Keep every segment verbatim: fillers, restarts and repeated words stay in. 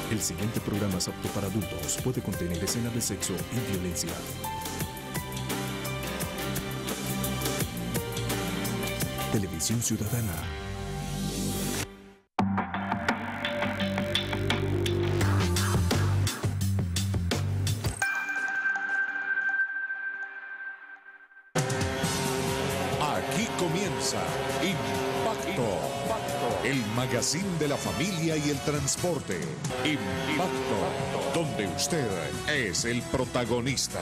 El siguiente programa es apto para adultos. Puede contener escenas de sexo y violencia. Televisión Ciudadana. Aquí comienza Impacto, el magazine de la familia y el transporte. Impacto, donde usted es el protagonista.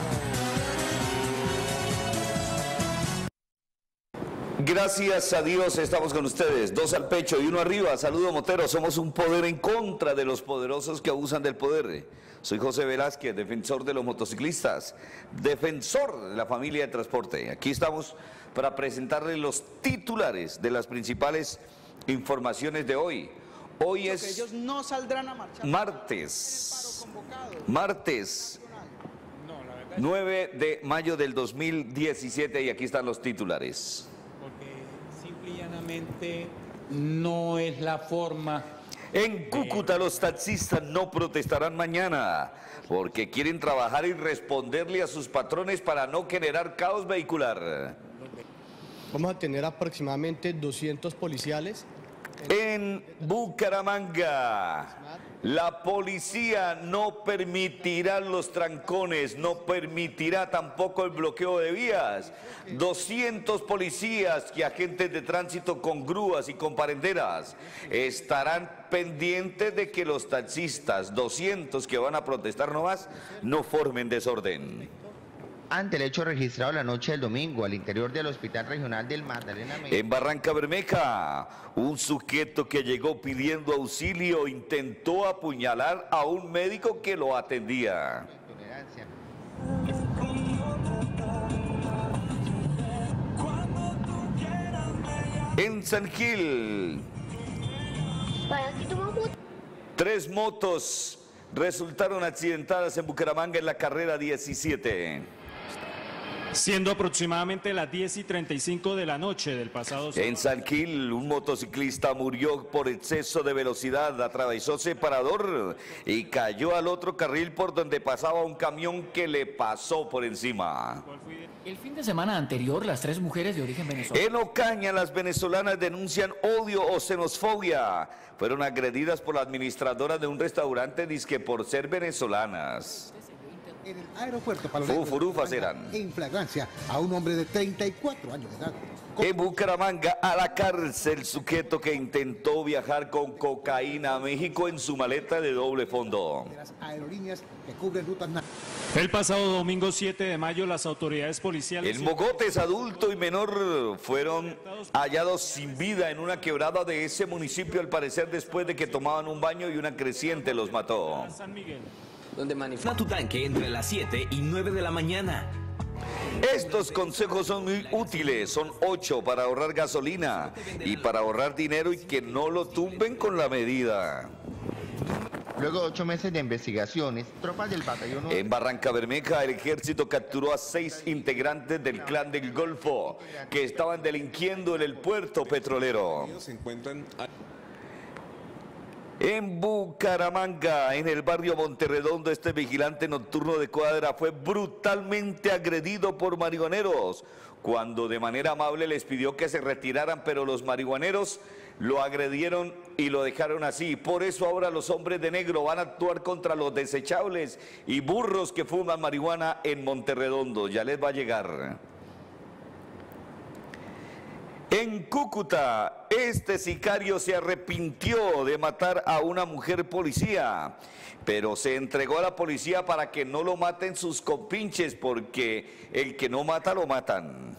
Gracias a Dios estamos con ustedes, dos al pecho y uno arriba. Saludo Motero, somos un poder en contra de los poderosos que abusan del poder. Soy José Velázquez, defensor de los motociclistas, defensor de la familia de transporte. Aquí estamos para presentarles los titulares de las principales informaciones de hoy. Hoy es ellos no saldrán a marchar. Martes, martes nueve de mayo del dos mil diecisiete y aquí están los titulares. Simple y llanamente no es la forma. En Cúcuta los taxistas no protestarán mañana porque quieren trabajar y responderle a sus patrones para no generar caos vehicular. Vamos a tener aproximadamente doscientos policiales. En Bucaramanga, la policía no permitirá los trancones, no permitirá tampoco el bloqueo de vías. doscientos policías y agentes de tránsito con grúas y con parenteras estarán pendientes de que los taxistas, doscientos que van a protestar nomás, no formen desorden. Ante el hecho registrado la noche del domingo al interior del Hospital Regional del Magdalena Medio. En Barranca Bermeja, un sujeto que llegó pidiendo auxilio intentó apuñalar a un médico que lo atendía. En San Gil, tres motos resultaron accidentadas en Bucaramanga en la carrera diecisiete. Siendo aproximadamente las diez y treinta y cinco de la noche del pasado sábado. En San Gil, un motociclista murió por exceso de velocidad, atravesó separador y cayó al otro carril por donde pasaba un camión que le pasó por encima. El fin de semana anterior, las tres mujeres de origen venezolano. En Ocaña, las venezolanas denuncian odio o xenofobia. Fueron agredidas por la administradora de un restaurante disque por ser venezolanas. En el aeropuerto Fufurufas eran. En flagrancia a un hombre de treinta y cuatro años de edad. En Bucaramanga, a la cárcel, sujeto que intentó viajar con cocaína a México en su maleta de doble fondo. De las aerolíneas que cubren rutas. El pasado domingo siete de mayo, las autoridades policiales. En Mogotes, adulto y menor fueron hallados sin vida en una quebrada de ese municipio, al parecer después de que tomaban un baño y una creciente los mató. San Miguel. Donde manifiesta tu tanque entre las siete y nueve de la mañana. Estos consejos son muy útiles, son ocho para ahorrar gasolina y para ahorrar dinero y que no lo tumben con la medida. Luego de ocho meses de investigaciones, tropas del batallón... En Barranca Bermeja, el ejército capturó a seis integrantes del Clan del Golfo que estaban delinquiendo en el puerto petrolero. Se encuentran... En Bucaramanga, en el barrio Monterredondo, este vigilante nocturno de cuadra fue brutalmente agredido por marihuaneros, cuando de manera amable les pidió que se retiraran, pero los marihuaneros lo agredieron y lo dejaron así. Por eso ahora los hombres de negro van a actuar contra los desechables y burros que fuman marihuana en Monterredondo. Ya les va a llegar. En Cúcuta, este sicario se arrepintió de matar a una mujer policía, pero se entregó a la policía para que no lo maten sus compinches, porque el que no mata lo matan.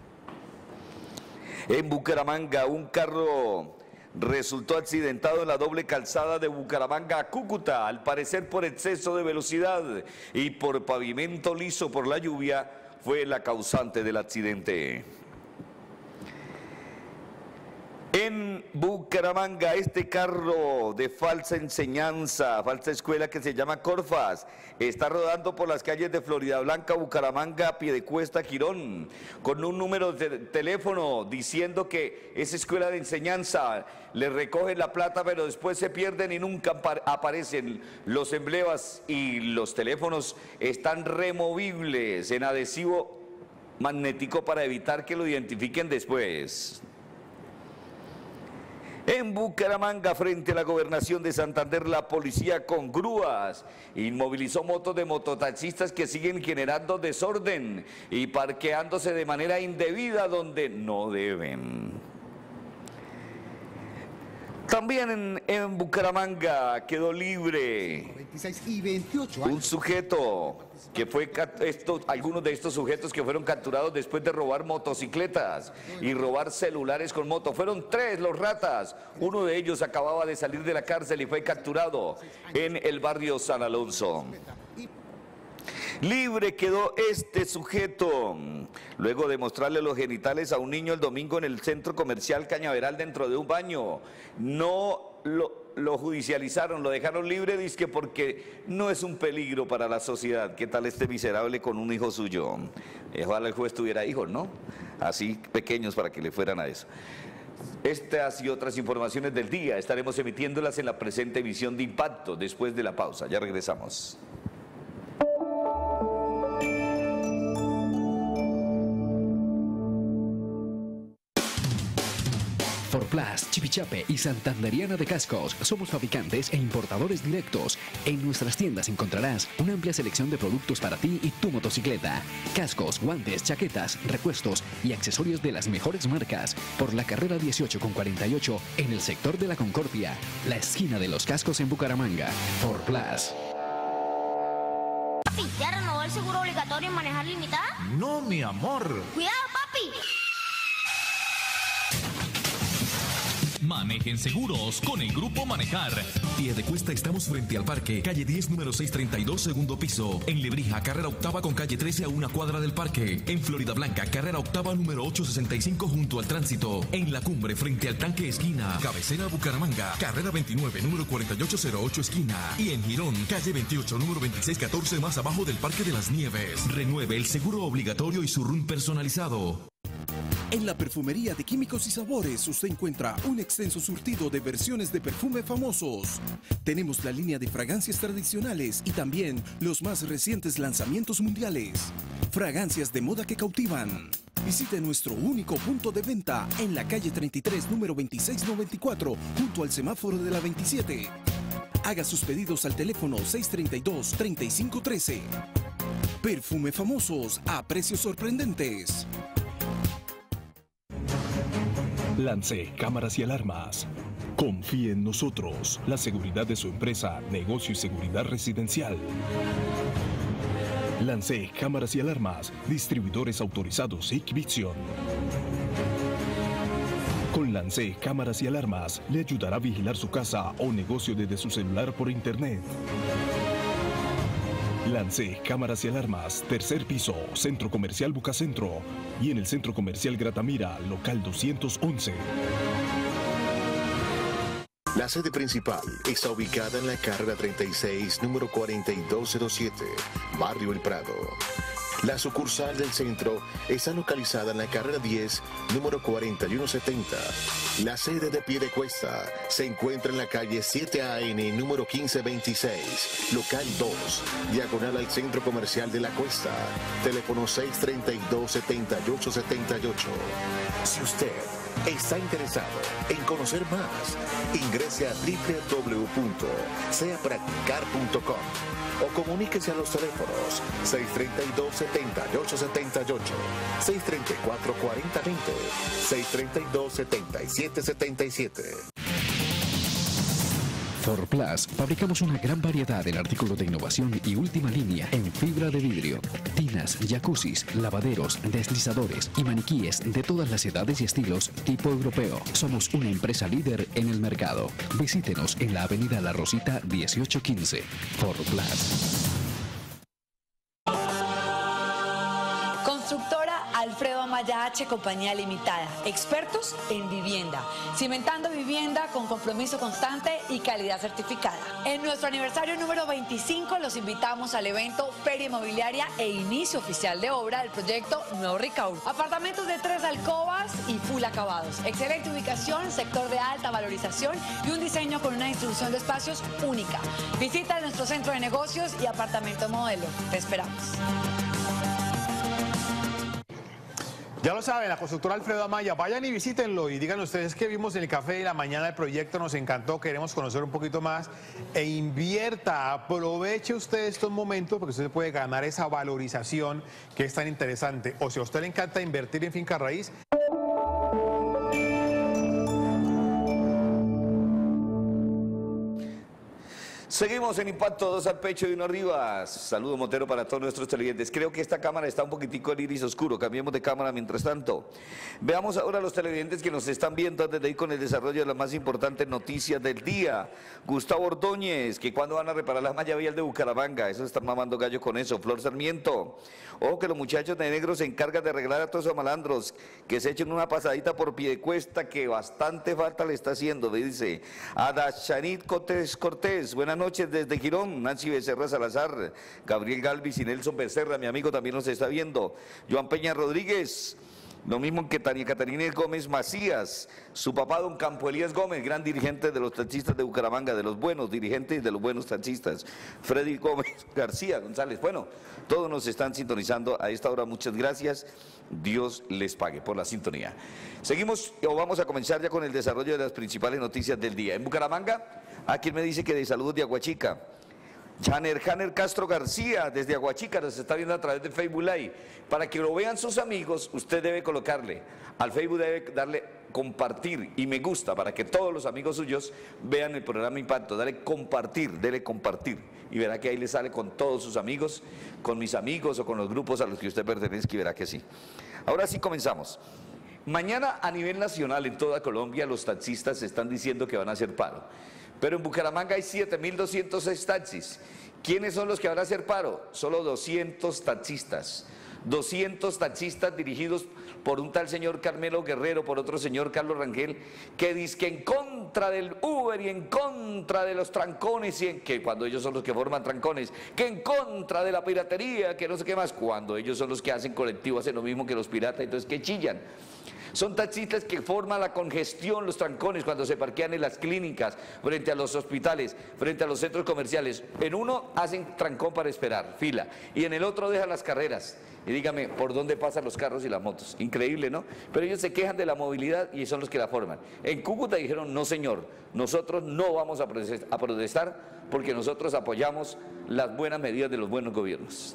En Bucaramanga, un carro resultó accidentado en la doble calzada de Bucaramanga a Cúcuta, al parecer por exceso de velocidad y por pavimento liso por la lluvia, fue la causante del accidente. En Bucaramanga, este carro de falsa enseñanza, falsa escuela que se llama Corfas, está rodando por las calles de Florida Blanca, Bucaramanga, Piedecuesta, Girón, con un número de teléfono diciendo que es escuela de enseñanza, le recogen la plata pero después se pierden y nunca aparecen. Los emblemas y los teléfonos están removibles en adhesivo magnético para evitar que lo identifiquen después. En Bucaramanga, frente a la gobernación de Santander, la policía con grúas inmovilizó motos de mototaxistas que siguen generando desorden y parqueándose de manera indebida donde no deben. También en, en Bucaramanga quedó libre veintiséis y veintiocho un sujeto que fue, estos, algunos de estos sujetos que fueron capturados después de robar motocicletas y robar celulares con moto. Fueron tres los ratas, uno de ellos acababa de salir de la cárcel y fue capturado en el barrio San Alonso. Libre quedó este sujeto luego de mostrarle los genitales a un niño el domingo en el centro comercial Cañaveral dentro de un baño. No lo, lo judicializaron, lo dejaron libre, dizque porque no es un peligro para la sociedad. ¿Qué tal este miserable con un hijo suyo? Ojalá el juez tuviera hijos, ¿no? Así pequeños para que le fueran a eso. Estas y otras informaciones del día estaremos emitiéndolas en la presente emisión de Impacto después de la pausa. Ya regresamos. Forplas, Chipichape y Santanderiana de Cascos. Somos fabricantes e importadores directos. En nuestras tiendas encontrarás una amplia selección de productos para ti y tu motocicleta. Cascos, guantes, chaquetas, repuestos y accesorios de las mejores marcas. Por la carrera dieciocho con cuarenta y ocho en el sector de la Concordia, la esquina de los cascos en Bucaramanga. Forplas. Papi, ¿ya renovó el seguro obligatorio en manejar limitada? No, mi amor. Cuidado, papi. Manejen seguros con el Grupo Manejar. Piedecuesta, estamos frente al parque, calle diez, número seiscientos treinta y dos, segundo piso. En Lebrija, carrera octava con calle trece a una cuadra del parque. En Florida Blanca, carrera octava, número ochocientos sesenta y cinco junto al tránsito. En La Cumbre, frente al tanque esquina. Cabecera Bucaramanga, carrera veintinueve, número cuarenta y ocho cero ocho esquina. Y en Girón, calle veintiocho, número veintiséis catorce más abajo del Parque de las Nieves. Renueve el seguro obligatorio y su R U N personalizado. En la perfumería de Químicos y Sabores usted encuentra un extenso surtido de versiones de perfume famosos. Tenemos la línea de fragancias tradicionales y también los más recientes lanzamientos mundiales. Fragancias de moda que cautivan. Visite nuestro único punto de venta en la calle treinta y tres, número veintiséis noventa y cuatro, junto al semáforo de la veintisiete. Haga sus pedidos al teléfono seiscientos treinta y dos, treinta y cinco trece. Perfume famosos a precios sorprendentes. Lance Cámaras y Alarmas. Confíe en nosotros. La seguridad de su empresa, negocio y seguridad residencial. Lance Cámaras y Alarmas. Distribuidores autorizados Hikvision. Con Lance Cámaras y Alarmas le ayudará a vigilar su casa o negocio desde su celular por internet. Lance Cámaras y Alarmas, tercer piso, Centro Comercial Bucacentro y en el Centro Comercial Gratamira, local doscientos once. La sede principal está ubicada en la carrera treinta y seis, número cuarenta y dos cero siete, Barrio El Prado. La sucursal del centro está localizada en la carrera diez, número cuarenta y uno setenta. La sede de Piedecuesta se encuentra en la calle siete A N, número quince veintiséis, local dos, diagonal al Centro Comercial de la Cuesta. Teléfono seiscientos treinta y dos, setenta y ocho setenta y ocho. Si usted está interesado en conocer más, ingrese a doble u doble u doble u punto sea practicar punto com o comuníquese a los teléfonos seiscientos treinta y dos, setenta y ocho setenta y ocho, seiscientos treinta y cuatro, cuarenta veinte, seiscientos treinta y dos, setenta y siete setenta y siete. Forplas, fabricamos una gran variedad de artículos de innovación y última línea en fibra de vidrio, tinas, jacuzzis, lavaderos, deslizadores y maniquíes de todas las edades y estilos tipo europeo. Somos una empresa líder en el mercado. Visítenos en la avenida La Rosita dieciocho quince. Forplas. Constructora Alfredo Amaral. Maya H, compañía limitada, expertos en vivienda, cimentando vivienda con compromiso constante y calidad certificada. En nuestro aniversario número veinticinco los invitamos al evento Feria Inmobiliaria e inicio oficial de obra del proyecto Nuevo Ricaurte. Apartamentos de tres alcobas y full acabados. Excelente ubicación, sector de alta valorización y un diseño con una distribución de espacios única. Visita nuestro centro de negocios y apartamento modelo. Te esperamos. Ya lo saben, la constructora Alfredo Amaya, vayan y visítenlo y digan ustedes que vimos en el café de la mañana el proyecto, nos encantó, queremos conocer un poquito más e invierta, aproveche usted estos momentos porque usted puede ganar esa valorización que es tan interesante. O si a usted le encanta invertir en finca raíz. Seguimos en Impacto, dos al pecho y uno arriba. Saludo Montero para todos nuestros televidentes. Creo que esta cámara está un poquitico el iris oscuro. Cambiemos de cámara mientras tanto. Veamos ahora a los televidentes que nos están viendo antes de ir con el desarrollo de las más importantes noticias del día. Gustavo Ordóñez, que cuando van a reparar la malla vial de Bucaramanga. Eso están mamando gallo con eso. Flor Sarmiento. Ojo que los muchachos de negro se encargan de arreglar a todos esos malandros. Que se echen una pasadita por Piedecuesta que bastante falta le está haciendo. Me dice Adachanit Cortés Cortés. Buenas noches desde Girón, Nancy Becerra Salazar, Gabriel Galvis y Nelson Becerra, mi amigo también nos está viendo, Joan Peña Rodríguez, lo mismo que Tania Catarina Gómez Macías, su papá don Campo Elías Gómez, gran dirigente de los taxistas de Bucaramanga, de los buenos dirigentes de los buenos taxistas, Freddy Gómez García González, bueno, todos nos están sintonizando a esta hora, muchas gracias, Dios les pague por la sintonía. Seguimos o vamos a comenzar ya con el desarrollo de las principales noticias del día. En Bucaramanga, ¿a quién me dice que de saludos de Aguachica? Janer Janer Castro García, desde Aguachica, nos está viendo a través de Facebook Live. Para que lo vean sus amigos, usted debe colocarle, al Facebook debe darle compartir y me gusta, para que todos los amigos suyos vean el programa Impacto. Dale compartir, dele compartir, y verá que ahí le sale con todos sus amigos, con mis amigos o con los grupos a los que usted pertenece, y verá que sí. Ahora sí comenzamos. Mañana a nivel nacional en toda Colombia los taxistas están diciendo que van a hacer paro. Pero en Bucaramanga hay siete mil doscientos seis taxis. ¿Quiénes son los que van a hacer paro? Solo doscientos taxistas. doscientos taxistas dirigidos por un tal señor Carmelo Guerrero, por otro señor Carlos Rangel, que dice que en contra del Uber y en contra de los trancones, y en, que cuando ellos son los que forman trancones, que en contra de la piratería, que no sé qué más, cuando ellos son los que hacen colectivo, hacen lo mismo que los piratas, entonces que chillan. Son taxistas que forman la congestión, los trancones, cuando se parquean en las clínicas, frente a los hospitales, frente a los centros comerciales. En uno hacen trancón para esperar, fila, y en el otro dejan las carreras. Y dígame, ¿por dónde pasan los carros y las motos? Increíble, ¿no? Pero ellos se quejan de la movilidad y son los que la forman. En Cúcuta dijeron, no señor, nosotros no vamos a protestar porque nosotros apoyamos las buenas medidas de los buenos gobiernos.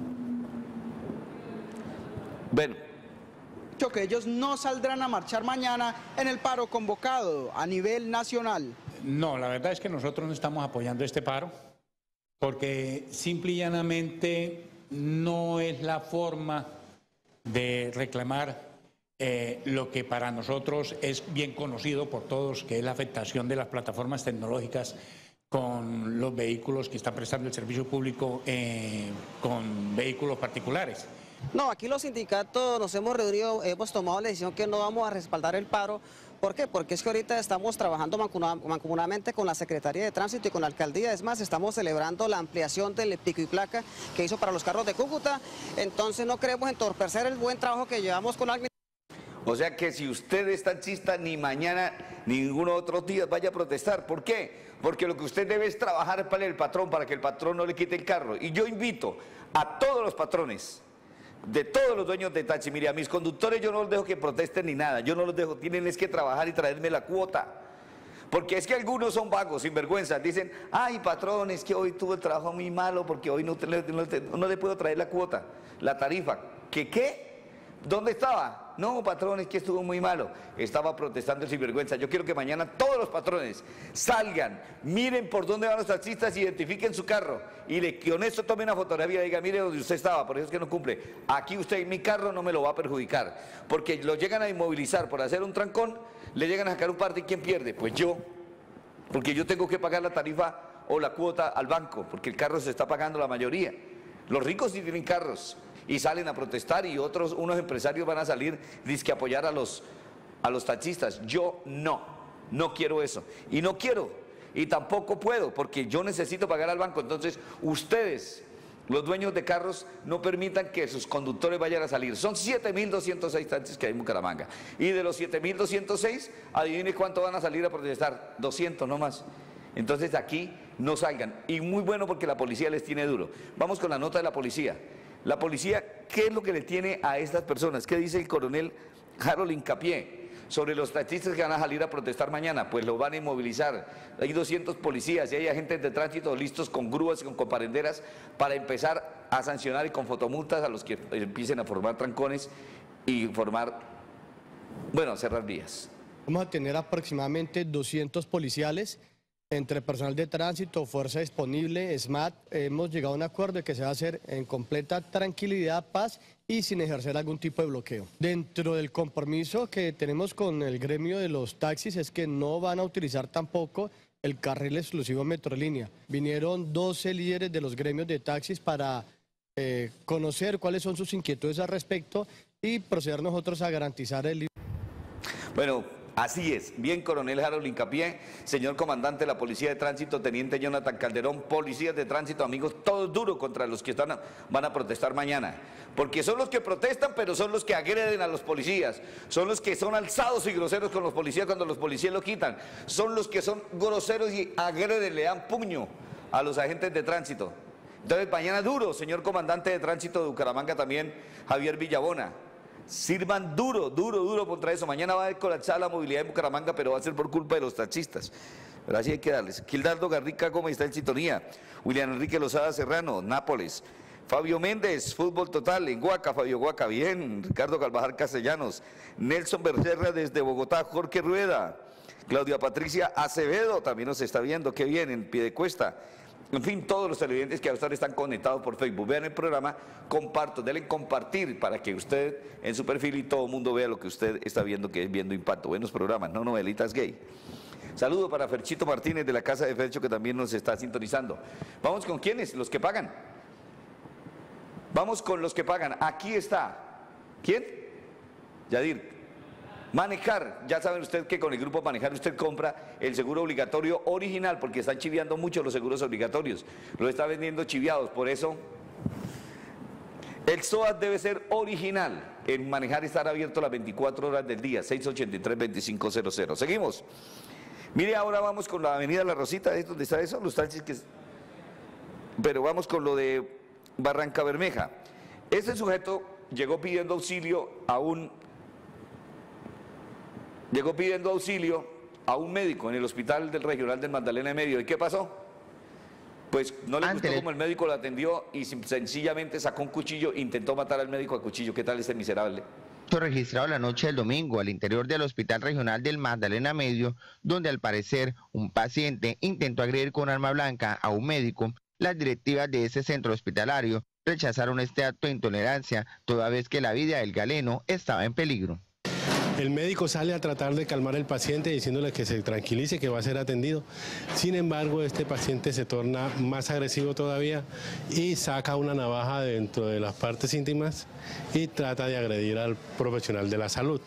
Bueno. Que ellos no saldrán a marchar mañana en el paro convocado a nivel nacional. No, la verdad es que nosotros no estamos apoyando este paro porque simple y llanamente no es la forma de reclamar eh, lo que para nosotros es bien conocido por todos, que es la afectación de las plataformas tecnológicas con los vehículos que están prestando el servicio público eh, con vehículos particulares. No, aquí los sindicatos nos hemos reunido, hemos tomado la decisión que no vamos a respaldar el paro. ¿Por qué? Porque es que ahorita estamos trabajando mancomunadamente con la Secretaría de Tránsito y con la Alcaldía. Es más, estamos celebrando la ampliación del pico y placa que hizo para los carros de Cúcuta. Entonces no queremos entorpecer el buen trabajo que llevamos con la administración. O sea que si usted es taxista, ni mañana, ni ninguno otro día vaya a protestar. ¿Por qué? Porque lo que usted debe es trabajar para el patrón, para que el patrón no le quite el carro. Y yo invito a todos los patrones, de todos los dueños de taxi, mire, a mis conductores yo no los dejo que protesten ni nada, yo no los dejo, tienen es que trabajar y traerme la cuota, porque es que algunos son vagos, sinvergüenzas, dicen, ay patrón, es que hoy tuve el trabajo muy malo porque hoy no, te, no, te, no le puedo traer la cuota, la tarifa, ¿qué qué? ¿Dónde estaba? No, patrón, es que estuvo muy malo. Estaba protestando el sinvergüenza. Yo quiero que mañana todos los patrones salgan, miren por dónde van los taxistas, identifiquen su carro y le, con esto tome una fotografía y diga, mire donde usted estaba, por eso es que no cumple. Aquí usted, mi carro no me lo va a perjudicar, porque lo llegan a inmovilizar por hacer un trancón, le llegan a sacar un parte y ¿quién pierde? Pues yo, porque yo tengo que pagar la tarifa o la cuota al banco, porque el carro se está pagando la mayoría. Los ricos sí tienen carros. y salen a protestar y otros, unos empresarios van a salir dizque a apoyar a los, a los taxistas. Yo no, no quiero eso y no quiero y tampoco puedo porque yo necesito pagar al banco. Entonces ustedes, los dueños de carros, no permitan que sus conductores vayan a salir. Son siete mil doscientos seis taxis que hay en Bucaramanga. Y de los siete mil doscientos seis, adivine cuánto van a salir a protestar. doscientos no más. Entonces aquí no salgan. Y muy bueno porque la policía les tiene duro. Vamos con la nota de la policía. La policía, ¿qué es lo que le tiene a estas personas? ¿Qué dice el coronel Harold Hincapié sobre los taxistas que van a salir a protestar mañana? Pues los van a inmovilizar. Hay doscientos policías y hay agentes de tránsito listos con grúas y con comparenderas para empezar a sancionar y con fotomultas a los que empiecen a formar trancones y formar, bueno, cerrar vías. Vamos a tener aproximadamente doscientos policiales entre personal de tránsito, fuerza disponible, S M A T. Hemos llegado a un acuerdo de que se va a hacer en completa tranquilidad, paz y sin ejercer algún tipo de bloqueo. Dentro del compromiso que tenemos con el gremio de los taxis es que no van a utilizar tampoco el carril exclusivo Metrolínea. Vinieron doce líderes de los gremios de taxis para eh, conocer cuáles son sus inquietudes al respecto y proceder nosotros a garantizar el... Bueno, así es. Bien, coronel Harold Hincapié, señor comandante de la Policía de Tránsito, teniente Jonathan Calderón, policías de tránsito, amigos, todos duros contra los que están a, van a protestar mañana. Porque son los que protestan, pero son los que agreden a los policías. Son los que son alzados y groseros con los policías cuando los policías lo quitan. Son los que son groseros y agreden, le dan puño a los agentes de tránsito. Entonces, mañana duro, señor comandante de tránsito de Bucaramanga también, Javier Villabona. Sirvan duro, duro, duro contra eso. Mañana va a colapsar la movilidad en Bucaramanga, pero va a ser por culpa de los taxistas. Pero así hay que darles. Gildardo Garrica Gómez está en sintonía. William Enrique Lozada Serrano, Nápoles. Fabio Méndez, Fútbol Total, en Guaca, Fabio Guaca, bien. Ricardo Carvajal Castellanos. Nelson Becerra desde Bogotá, Jorge Rueda. Claudia Patricia Acevedo también nos está viendo, qué bien, en Piedecuesta. En fin, todos los televidentes que ahora están conectados por Facebook, vean el programa, comparto, denle compartir para que usted en su perfil y todo el mundo vea lo que usted está viendo, que es Viendo Impacto. Buenos programas, no novelitas gay. Saludo para Ferchito Martínez de la Casa de Fercho que también nos está sintonizando. Vamos con quiénes, los que pagan. Vamos con los que pagan. Aquí está. ¿Quién? Yadir. Manejar, ya saben ustedes que con el grupo Manejar usted compra el seguro obligatorio original porque están chiviando mucho los seguros obligatorios, lo está vendiendo chiviados, por eso el S O A debe ser original. En Manejar estar abierto las veinticuatro horas del día, seis ochenta y tres, veinticinco cero cero. Seguimos. Mire, ahora vamos con la avenida La Rosita, ¿es donde está eso? Los taxis que... Pero vamos con lo de Barranca Bermeja. Este sujeto llegó pidiendo auxilio a un... Llegó pidiendo auxilio a un médico en el hospital del Regional del Magdalena Medio. ¿Y qué pasó? Pues no le gustó como el médico lo atendió y sencillamente sacó un cuchillo e intentó matar al médico a cuchillo. ¿Qué tal este miserable? Registrado la noche del domingo al interior del Hospital Regional del Magdalena Medio, donde al parecer un paciente intentó agredir con arma blanca a un médico. Las directivas de ese centro hospitalario rechazaron este acto de intolerancia, toda vez que la vida del galeno estaba en peligro. El médico sale a tratar de calmar al paciente diciéndole que se tranquilice, que va a ser atendido. Sin embargo, este paciente se torna más agresivo todavía y saca una navaja dentro de las partes íntimas y trata de agredir al profesional de la salud.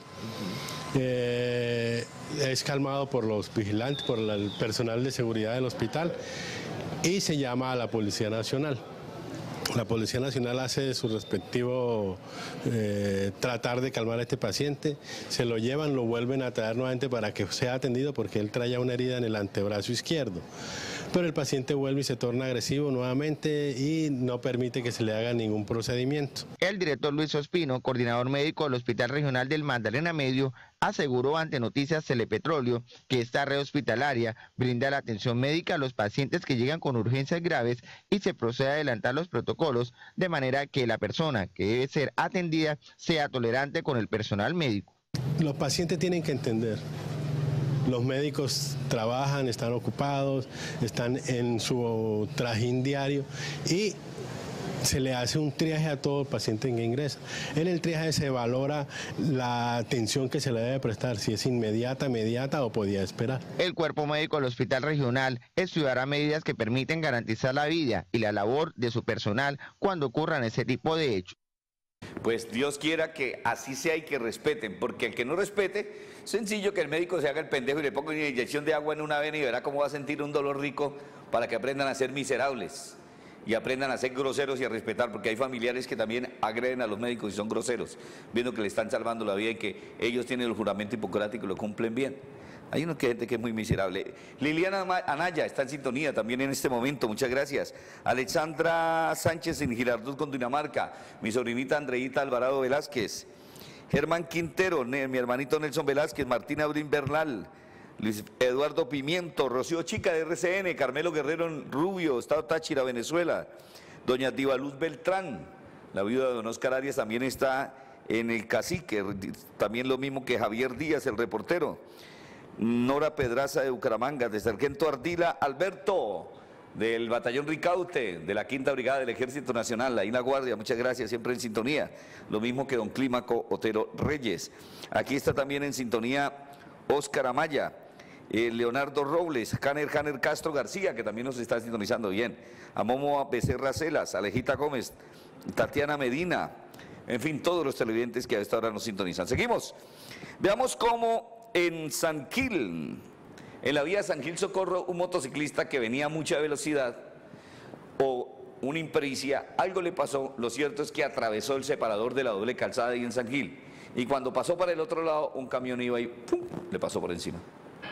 Eh, es calmado por los vigilantes, por el personal de seguridad del hospital y se llama a la Policía Nacional. La Policía Nacional hace su respectivo eh, tratar de calmar a este paciente, se lo llevan, lo vuelven a traer nuevamente para que sea atendido porque él traía una herida en el antebrazo izquierdo. Pero el paciente vuelve y se torna agresivo nuevamente y no permite que se le haga ningún procedimiento. El director Luis Ospino, coordinador médico del Hospital Regional del Magdalena Medio, aseguró ante Noticias Telepetróleo que esta red hospitalaria brinda la atención médica a los pacientes que llegan con urgencias graves y se procede a adelantar los protocolos de manera que la persona que debe ser atendida sea tolerante con el personal médico. Los pacientes tienen que entender. Los médicos trabajan, están ocupados, están en su trajín diario y se le hace un triaje a todo paciente que ingresa. En el triaje se valora la atención que se le debe prestar, si es inmediata, inmediata o podía esperar. El cuerpo médico del Hospital Regional estudiará medidas que permiten garantizar la vida y la labor de su personal cuando ocurran ese tipo de hechos. Pues Dios quiera que así sea y que respeten, porque el que no respete, sencillo que el médico se haga el pendejo y le ponga una inyección de agua en una vena y verá cómo va a sentir un dolor rico para que aprendan a ser miserables y aprendan a ser groseros y a respetar, porque hay familiares que también agreden a los médicos y son groseros, viendo que le están salvando la vida y que ellos tienen el juramento hipocrático y lo cumplen bien. Hay una gente que es muy miserable. Liliana Anaya está en sintonía también en este momento, muchas gracias. Alexandra Sánchez en Girardot, Cundinamarca. Mi sobrinita Andreita Alvarado Velázquez. Germán Quintero, mi hermanito Nelson Velázquez. Martina Brin Bernal. Luis Eduardo Pimiento. Rocío Chica de R C N. Carmelo Guerrero Rubio, Estado Táchira, Venezuela. Doña Divaluz Beltrán. La viuda de don Oscar Arias también está en el Cacique. También lo mismo que Javier Díaz, el reportero. Nora Pedraza de Bucaramanga, de Sargento Ardila Alberto, del Batallón Ricaute, de la Quinta Brigada del Ejército Nacional, ahí en la Guardia, muchas gracias, siempre en sintonía, lo mismo que don Clímaco Otero Reyes. Aquí está también en sintonía Óscar Amaya, eh, Leonardo Robles, Janer Janer Castro García, que también nos está sintonizando bien, a Momo Becerra Celas, Alejita Gómez, Tatiana Medina, en fin, todos los televidentes que a esta hora nos sintonizan. Seguimos, veamos cómo en San Gil, en la vía San Gil Socorro, un motociclista que venía a mucha velocidad o una impericia, algo le pasó, lo cierto es que atravesó el separador de la doble calzada ahí en San Gil, y cuando pasó para el otro lado, un camión iba y ¡pum!, le pasó por encima.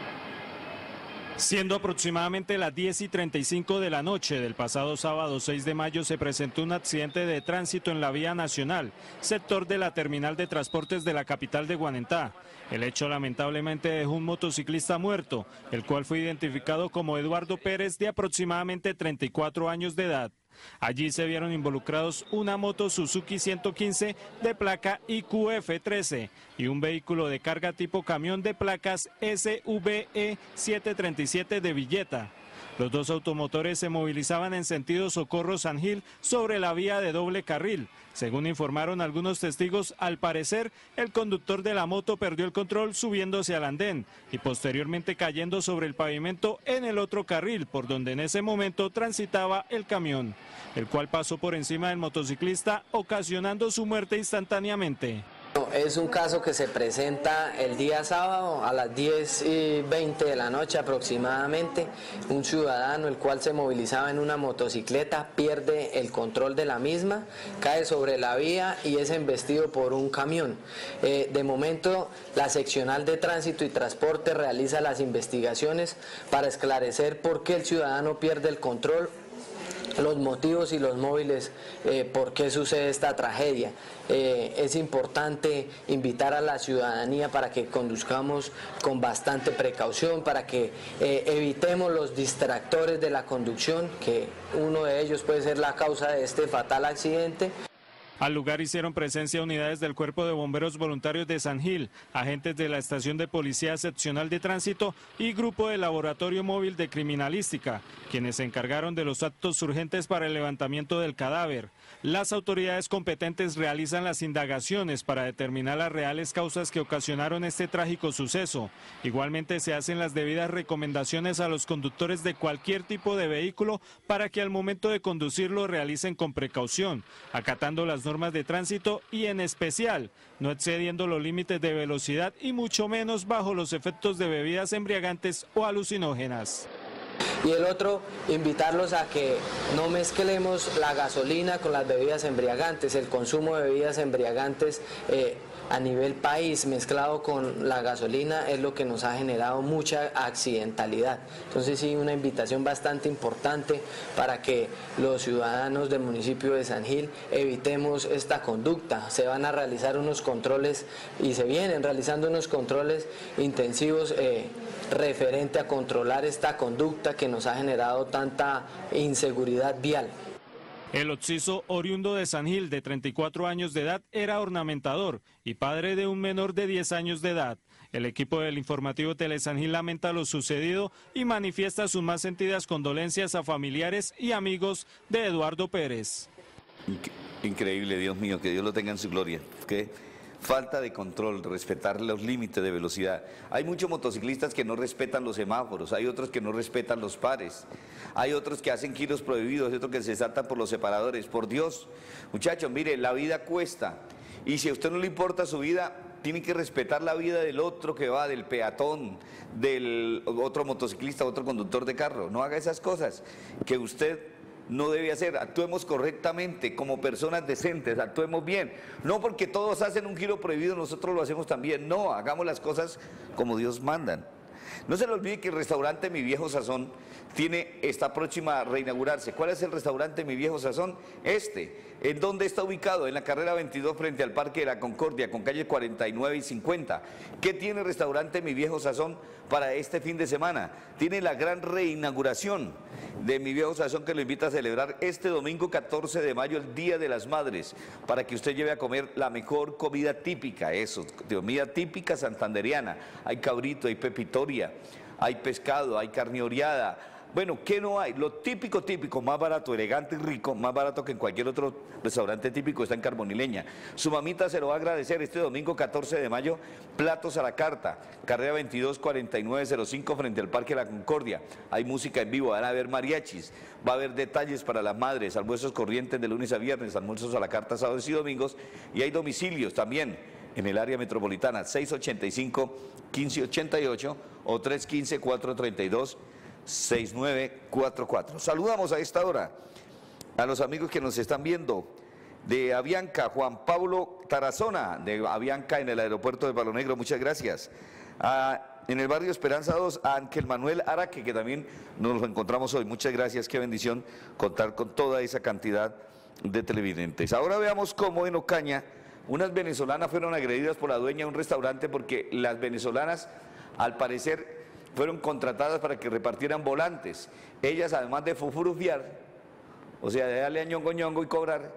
Siendo aproximadamente las diez y treinta y cinco de la noche del pasado sábado seis de mayo, se presentó un accidente de tránsito en la vía nacional, sector de la terminal de transportes de la capital de Guanentá. El hecho lamentablemente dejó un motociclista muerto, el cual fue identificado como Eduardo Pérez, de aproximadamente treinta y cuatro años de edad. Allí se vieron involucrados una moto Suzuki ciento quince de placa I Q F trece y un vehículo de carga tipo camión de placas S V E setecientos treinta y siete de Villeta. Los dos automotores se movilizaban en sentido Socorro-San Gil sobre la vía de doble carril. Según informaron algunos testigos, al parecer el conductor de la moto perdió el control subiéndose al andén y posteriormente cayendo sobre el pavimento en el otro carril, por donde en ese momento transitaba el camión, el cual pasó por encima del motociclista, ocasionando su muerte instantáneamente. Es un caso que se presenta el día sábado a las diez y veinte de la noche aproximadamente. Un ciudadano el cual se movilizaba en una motocicleta pierde el control de la misma, cae sobre la vía y es embestido por un camión. Eh, de momento la seccional de tránsito y transporte realiza las investigaciones para esclarecer por qué el ciudadano pierde el control, los motivos y los móviles eh, por qué sucede esta tragedia. Eh, es importante invitar a la ciudadanía para que conduzcamos con bastante precaución, para que eh, evitemos los distractores de la conducción, que uno de ellos puede ser la causa de este fatal accidente. Al lugar hicieron presencia unidades del Cuerpo de Bomberos Voluntarios de San Gil, agentes de la Estación de Policía Seccional de Tránsito y Grupo de Laboratorio Móvil de Criminalística, quienes se encargaron de los actos urgentes para el levantamiento del cadáver. Las autoridades competentes realizan las indagaciones para determinar las reales causas que ocasionaron este trágico suceso. Igualmente se hacen las debidas recomendaciones a los conductores de cualquier tipo de vehículo para que al momento de conducirlo realicen con precaución, acatando las normas de tránsito y en especial no excediendo los límites de velocidad y mucho menos bajo los efectos de bebidas embriagantes o alucinógenas. Y el otro, invitarlos a que no mezclemos la gasolina con las bebidas embriagantes. El consumo de bebidas embriagantes eh, a nivel país mezclado con la gasolina es lo que nos ha generado mucha accidentalidad. Entonces sí, una invitación bastante importante para que los ciudadanos del municipio de San Gil evitemos esta conducta. Se van a realizar unos controles y se vienen realizando unos controles intensivos eh, referente a controlar esta conducta que nos ha generado tanta inseguridad vial. El occiso, oriundo de San Gil, de treinta y cuatro años de edad, era ornamentador y padre de un menor de diez años de edad. El equipo del informativo Tele San Gil lamenta lo sucedido y manifiesta sus más sentidas condolencias a familiares y amigos de Eduardo Pérez. Increíble, Dios mío, que Dios lo tenga en su gloria. ¿Qué? falta de control, respetar los límites de velocidad. Hay muchos motociclistas que no respetan los semáforos, hay otros que no respetan los pares, hay otros que hacen giros prohibidos, hay otros que se saltan por los separadores. Por Dios, muchachos, mire, la vida cuesta, y si a usted no le importa su vida, tiene que respetar la vida del otro que va, del peatón, del otro motociclista, otro conductor de carro. No haga esas cosas que usted no debe hacer. Actuemos correctamente, como personas decentes, actuemos bien. No porque todos hacen un giro prohibido, nosotros lo hacemos también. No, hagamos las cosas como Dios mandan. No se le olvide que el restaurante Mi Viejo Sazón tiene, está próxima a reinaugurarse. ¿Cuál es el restaurante Mi Viejo Sazón? Este. ¿En dónde está ubicado? En la carrera veintidós frente al Parque de la Concordia, con calle cuarenta y nueve y cincuenta. ¿Qué tiene el restaurante Mi Viejo Sazón para este fin de semana? Tiene la gran reinauguración de Mi Viejo Sazón, que lo invita a celebrar este domingo catorce de mayo, el Día de las Madres, para que usted lleve a comer la mejor comida típica, eso, comida típica santanderiana. Hay cabrito, hay pepitoria, hay pescado, hay carne oreada. Bueno, ¿qué no hay? Lo típico, típico, más barato, elegante y rico, más barato que en cualquier otro restaurante típico, está en Carbonileña. Su mamita se lo va a agradecer este domingo catorce de mayo, platos a la carta, carrera veintidós cuarenta y nueve cero cinco frente al Parque de la Concordia. Hay música en vivo, van a haber mariachis, va a haber detalles para las madres, almuerzos corrientes de lunes a viernes, almuerzos a la carta sábados y domingos, y hay domicilios también en el área metropolitana, seis ochenta y cinco, quince ochenta y ocho o tres quince, cuatro treinta y dos, seis nueve cuatro cuatro. Saludamos a esta hora a los amigos que nos están viendo de Avianca, Juan Pablo Tarazona, de Avianca en el aeropuerto de Palo Negro, muchas gracias. A, en el barrio Esperanza dos, a Ángel Manuel Araque, que también nos lo encontramos hoy, muchas gracias, qué bendición contar con toda esa cantidad de televidentes. Ahora veamos cómo en Ocaña unas venezolanas fueron agredidas por la dueña de un restaurante porque las venezolanas, al parecer, fueron contratadas para que repartieran volantes. Ellas, además de fufurufiar, o sea, de darle a ñongo ñongo y cobrar,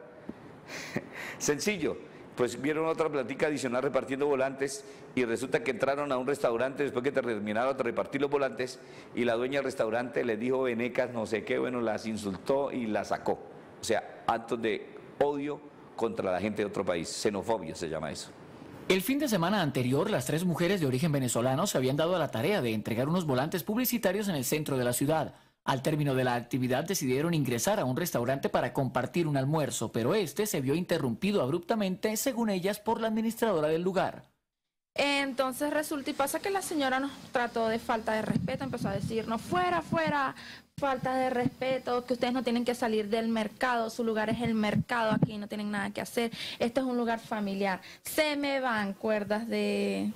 sencillo, pues vieron otra platica adicional repartiendo volantes y resulta que entraron a un restaurante después que terminaron de repartir los volantes y la dueña del restaurante les dijo venecas, no sé qué, bueno, las insultó y las sacó. O sea, actos de odio contra la gente de otro país, xenofobia se llama eso. El fin de semana anterior, las tres mujeres de origen venezolano se habían dado a la tarea de entregar unos volantes publicitarios en el centro de la ciudad. Al término de la actividad decidieron ingresar a un restaurante para compartir un almuerzo, pero este se vio interrumpido abruptamente, según ellas, por la administradora del lugar. Entonces resulta y pasa que la señora nos trató de falta de respeto, empezó a decirnos fuera, fuera, falta de respeto, que ustedes no tienen que salir del mercado, su lugar es el mercado, aquí no tienen nada que hacer, este es un lugar familiar. Se me van cuerdas de...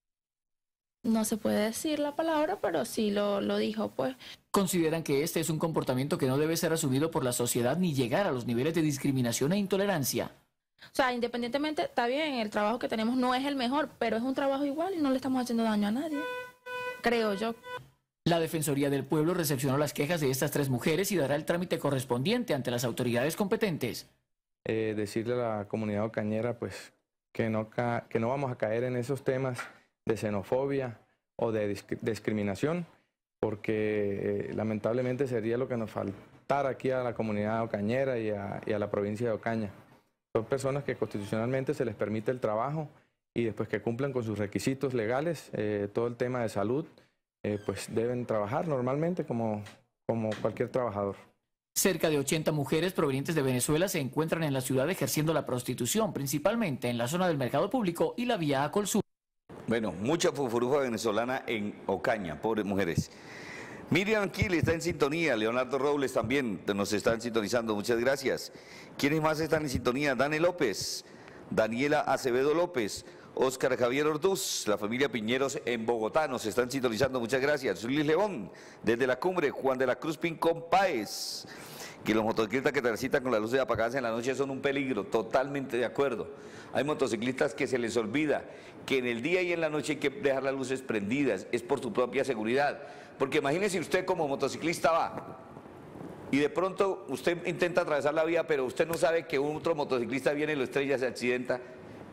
No se puede decir la palabra, pero sí lo, lo dijo, pues. Consideran que este es un comportamiento que no debe ser asumido por la sociedad ni llegar a los niveles de discriminación e intolerancia. O sea, independientemente, está bien, el trabajo que tenemos no es el mejor, pero es un trabajo igual y no le estamos haciendo daño a nadie, creo yo. La Defensoría del Pueblo recepcionó las quejas de estas tres mujeres y dará el trámite correspondiente ante las autoridades competentes. Eh, decirle a la comunidad ocañera pues, que, no ca que no vamos a caer en esos temas de xenofobia o de disc discriminación, porque eh, lamentablemente sería lo que nos faltara aquí a la comunidad ocañera y a, y a la provincia de Ocaña. Son personas que constitucionalmente se les permite el trabajo y después que cumplan con sus requisitos legales, eh, todo el tema de salud, eh, pues deben trabajar normalmente como, como cualquier trabajador. Cerca de ochenta mujeres provenientes de Venezuela se encuentran en la ciudad ejerciendo la prostitución, principalmente en la zona del mercado público y la vía Acolsur. Bueno, mucha fufurufa venezolana en Ocaña, pobres mujeres. Miriam Kiel está en sintonía, Leonardo Robles también nos están sintonizando, muchas gracias. ¿Quiénes más están en sintonía? Dani López, Daniela Acevedo López, Óscar Javier Orduz, la familia Piñeros en Bogotá nos están sintonizando, muchas gracias. Luis León, desde la cumbre, Juan de la Cruz Pincón Páez, que los motociclistas que transitan con las luces apagadas en la noche son un peligro, totalmente de acuerdo. Hay motociclistas que se les olvida que en el día y en la noche hay que dejar las luces prendidas, es por su propia seguridad. Porque imagínese usted como motociclista va y de pronto usted intenta atravesar la vía, pero usted no sabe que un otro motociclista viene y lo estrella, se accidenta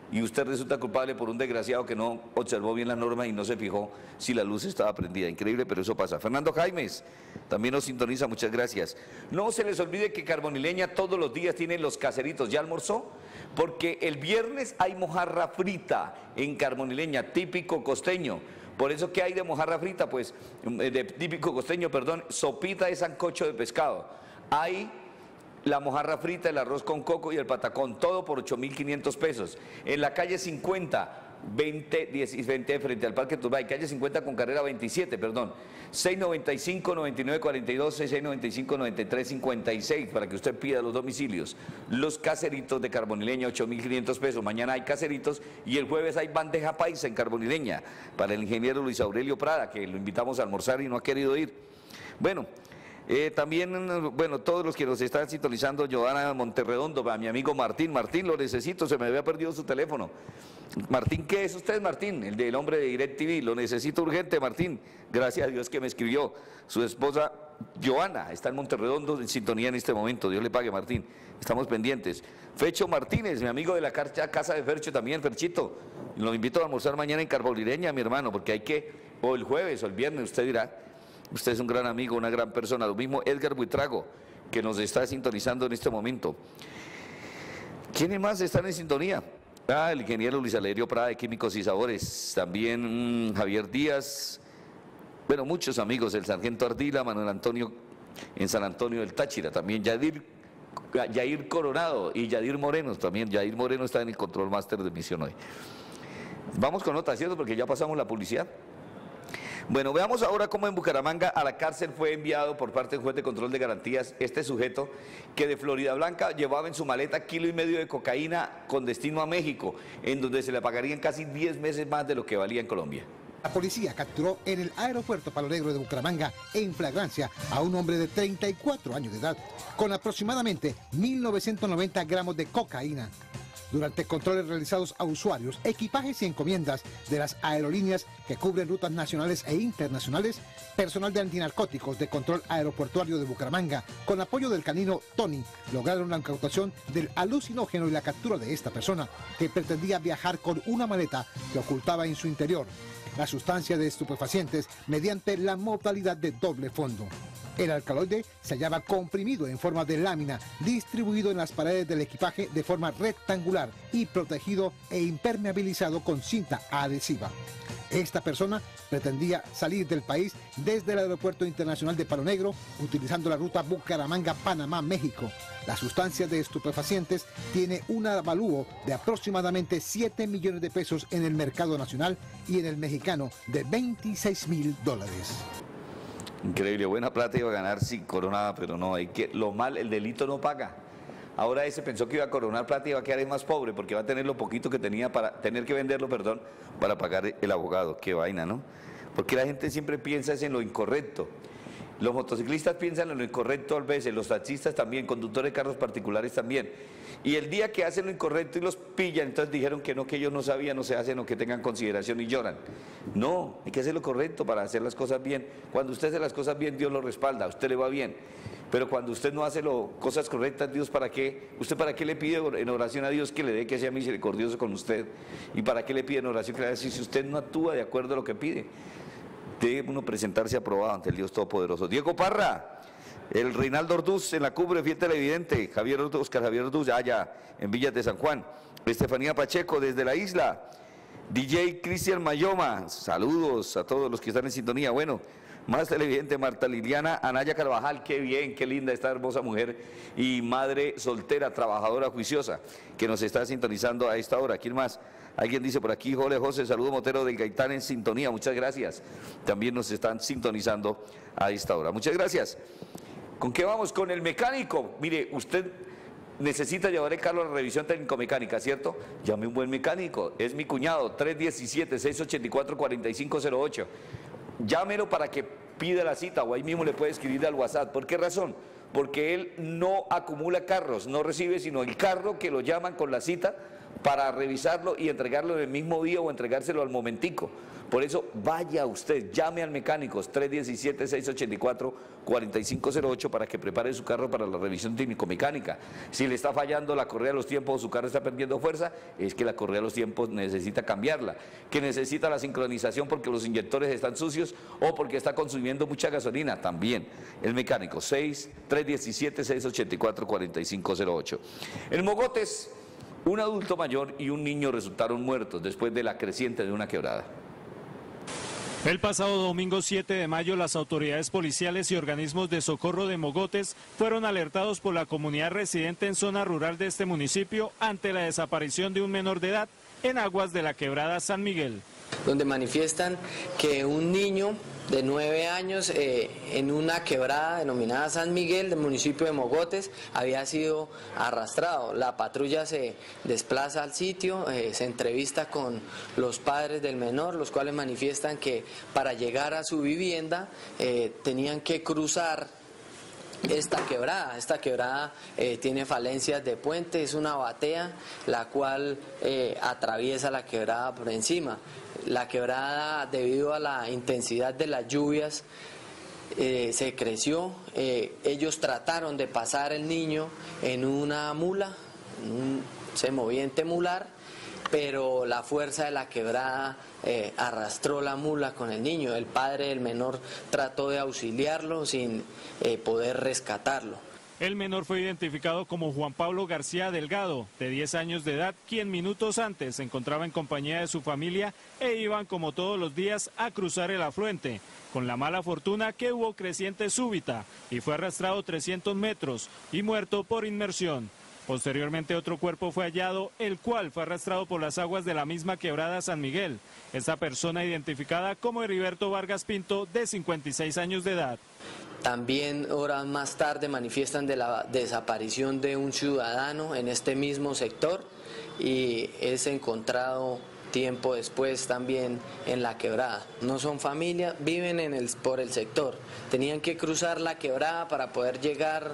y usted resulta culpable por un desgraciado que no observó bien las normas y no se fijó si la luz estaba prendida. Increíble, pero eso pasa. Fernando Jaimes también nos sintoniza, muchas gracias. No se les olvide que Carbonileña todos los días tiene los caseritos. ¿Ya almorzó? Porque el viernes hay mojarra frita en Carbonileña, típico costeño. Por eso, ¿qué hay de mojarra frita? Pues, de típico costeño, perdón, sopita de sancocho de pescado. Hay la mojarra frita, el arroz con coco y el patacón, todo por ocho mil quinientos pesos. En la calle cincuenta, veinte, diez, veinte frente al Parque Turbay, calle cincuenta con carrera veintisiete, perdón, seis noventa y cinco, noventa y nueve cuarenta y dos, seis noventa y cinco, noventa y tres cincuenta y seis, para que usted pida los domicilios. Los caseritos de Carbonileña, ocho mil quinientos pesos. Mañana hay caseritos y el jueves hay bandeja paisa en Carbonileña para el ingeniero Luis Aurelio Prada, que lo invitamos a almorzar y no ha querido ir. Bueno, Eh, también, bueno, todos los que nos están sintonizando, Joana Monterredondo, a mi amigo Martín, Martín, lo necesito, se me había perdido su teléfono. Martín, ¿qué es usted, Martín? El del hombre de DirecTV, lo necesito urgente, Martín, gracias a Dios que me escribió. Su esposa, Joana, está en Monterredondo en sintonía en este momento, Dios le pague, Martín, estamos pendientes. Fecho Martínez, mi amigo de la casa de Fercho también, Ferchito, lo invito a almorzar mañana en Carbonileña, mi hermano, porque hay que, o el jueves o el viernes, usted dirá. Usted es un gran amigo, una gran persona. Lo mismo Edgar Buitrago, que nos está sintonizando en este momento. ¿Quiénes más están en sintonía? Ah, el ingeniero Luis Aurelio Prada de Químicos y Sabores. También mmm, Javier Díaz. Bueno, muchos amigos. El sargento Ardila, Manuel Antonio en San Antonio del Táchira. También Yadir, Yair Coronado y Yadir Moreno. También Yadir Moreno está en el control máster de misión hoy. Vamos con notas, ¿cierto? Porque ya pasamos la publicidad. Bueno, veamos ahora cómo en Bucaramanga a la cárcel fue enviado por parte del juez de control de garantías este sujeto que de Florida Blanca llevaba en su maleta kilo y medio de cocaína con destino a México, en donde se le pagarían casi diez veces más de lo que valía en Colombia. La policía capturó en el aeropuerto Palo Negro de Bucaramanga en flagrancia a un hombre de treinta y cuatro años de edad con aproximadamente mil novecientos noventa gramos de cocaína. Durante controles realizados a usuarios, equipajes y encomiendas de las aerolíneas que cubren rutas nacionales e internacionales, personal de antinarcóticos de control aeroportuario de Bucaramanga, con apoyo del canino Tony, lograron la incautación del alucinógeno y la captura de esta persona, que pretendía viajar con una maleta que ocultaba en su interior la sustancia de estupefacientes mediante la modalidad de doble fondo. El alcaloide se hallaba comprimido en forma de lámina, distribuido en las paredes del equipaje de forma rectangular y protegido e impermeabilizado con cinta adhesiva. Esta persona pretendía salir del país desde el Aeropuerto Internacional de Palo Negro utilizando la ruta Bucaramanga-Panamá-México. La sustancia de estupefacientes tiene un avalúo de aproximadamente siete millones de pesos en el mercado nacional y en el mexicano de veintiséis mil dólares. Increíble, buena plata iba a ganar sin coronada, pero no, hay que, lo mal, el delito no paga. Ahora ese pensó que iba a coronar plata y iba a quedar más pobre porque va a tener lo poquito que tenía para, tener que venderlo, perdón, para pagar el abogado. Qué vaina, ¿no? Porque la gente siempre piensa es en lo incorrecto. Los motociclistas piensan en lo incorrecto a veces, los taxistas también, conductores de carros particulares también. Y el día que hacen lo incorrecto y los pillan, entonces dijeron que no, que ellos no sabían, no se hacen o que tengan consideración y lloran. No, hay que hacer lo correcto para hacer las cosas bien. Cuando usted hace las cosas bien, Dios lo respalda, a usted le va bien. Pero cuando usted no hace lo, cosas correctas, Dios, ¿para qué? ¿Usted para qué le pide en oración a Dios que le dé, que sea misericordioso con usted? ¿Y para qué le pide en oración que le dé si usted no actúa de acuerdo a lo que pide? Debe uno presentarse aprobado ante el Dios Todopoderoso. Diego Parra, el Reinaldo Orduz en la cumbre, fiel televidente. Javier Orduz, Oscar Javier Orduz, allá en Villas de San Juan. Estefanía Pacheco desde la isla. D J Cristian Mayoma, saludos a todos los que están en sintonía. Bueno, más televidente, Marta Liliana Anaya Carvajal, qué bien, qué linda esta hermosa mujer y madre soltera, trabajadora, juiciosa, que nos está sintonizando a esta hora. ¿Quién más? Alguien dice por aquí, Jole José, saludo Motero del Gaitán en sintonía, muchas gracias. También nos están sintonizando a esta hora. Muchas gracias. ¿Con qué vamos? Con el mecánico. Mire, usted necesita llevar el carro a la revisión técnico-mecánica, ¿cierto? Llame un buen mecánico, es mi cuñado, tres uno siete, seis ocho cuatro, cuatro cinco cero ocho. Llámelo para que pida la cita o ahí mismo le puede escribir al WhatsApp. ¿Por qué razón? Porque él no acumula carros, no recibe sino el carro que lo llaman con la cita para revisarlo y entregarlo en el mismo día o entregárselo al momentico. Por eso, vaya usted, llame al Mecánicos tres uno siete, seis ocho cuatro, cuatro cinco cero ocho para que prepare su carro para la revisión técnico-mecánica. Si le está fallando la correa de los tiempos o su carro está perdiendo fuerza, es que la correa de los tiempos necesita cambiarla, que necesita la sincronización porque los inyectores están sucios o porque está consumiendo mucha gasolina, también. El Mecánico, tres uno siete, seis ocho cuatro, cuatro cinco cero ocho. En Mogotes, un adulto mayor y un niño resultaron muertos después de la creciente de una quebrada. El pasado domingo siete de mayo, las autoridades policiales y organismos de socorro de Mogotes fueron alertados por la comunidad residente en zona rural de este municipio ante la desaparición de un menor de edad en aguas de la quebrada San Miguel. Donde manifiestan que un niño de nueve años eh, en una quebrada denominada San Miguel del municipio de Mogotes había sido arrastrado. La patrulla se desplaza al sitio, eh, se entrevista con los padres del menor, los cuales manifiestan que para llegar a su vivienda eh, tenían que cruzar esta quebrada. Esta quebrada eh, tiene falencias de puente, es una batea la cual eh, atraviesa la quebrada por encima. La quebrada, debido a la intensidad de las lluvias, eh, se creció. Eh, ellos trataron de pasar el niño en una mula, en un semoviente mular, pero la fuerza de la quebrada eh, arrastró la mula con el niño. El padre del menor trató de auxiliarlo sin eh, poder rescatarlo. El menor fue identificado como Juan Pablo García Delgado, de diez años de edad, quien minutos antes se encontraba en compañía de su familia e iban como todos los días a cruzar el afluente, con la mala fortuna que hubo creciente súbita y fue arrastrado trescientos metros y muerto por inmersión. Posteriormente otro cuerpo fue hallado, el cual fue arrastrado por las aguas de la misma quebrada San Miguel. Esta persona identificada como Heriberto Vargas Pinto, de cincuenta y seis años de edad. También horas más tarde manifiestan de la desaparición de un ciudadano en este mismo sector y es encontrado tiempo después también en la quebrada. No son familias, viven en el, por el sector. Tenían que cruzar la quebrada para poder llegar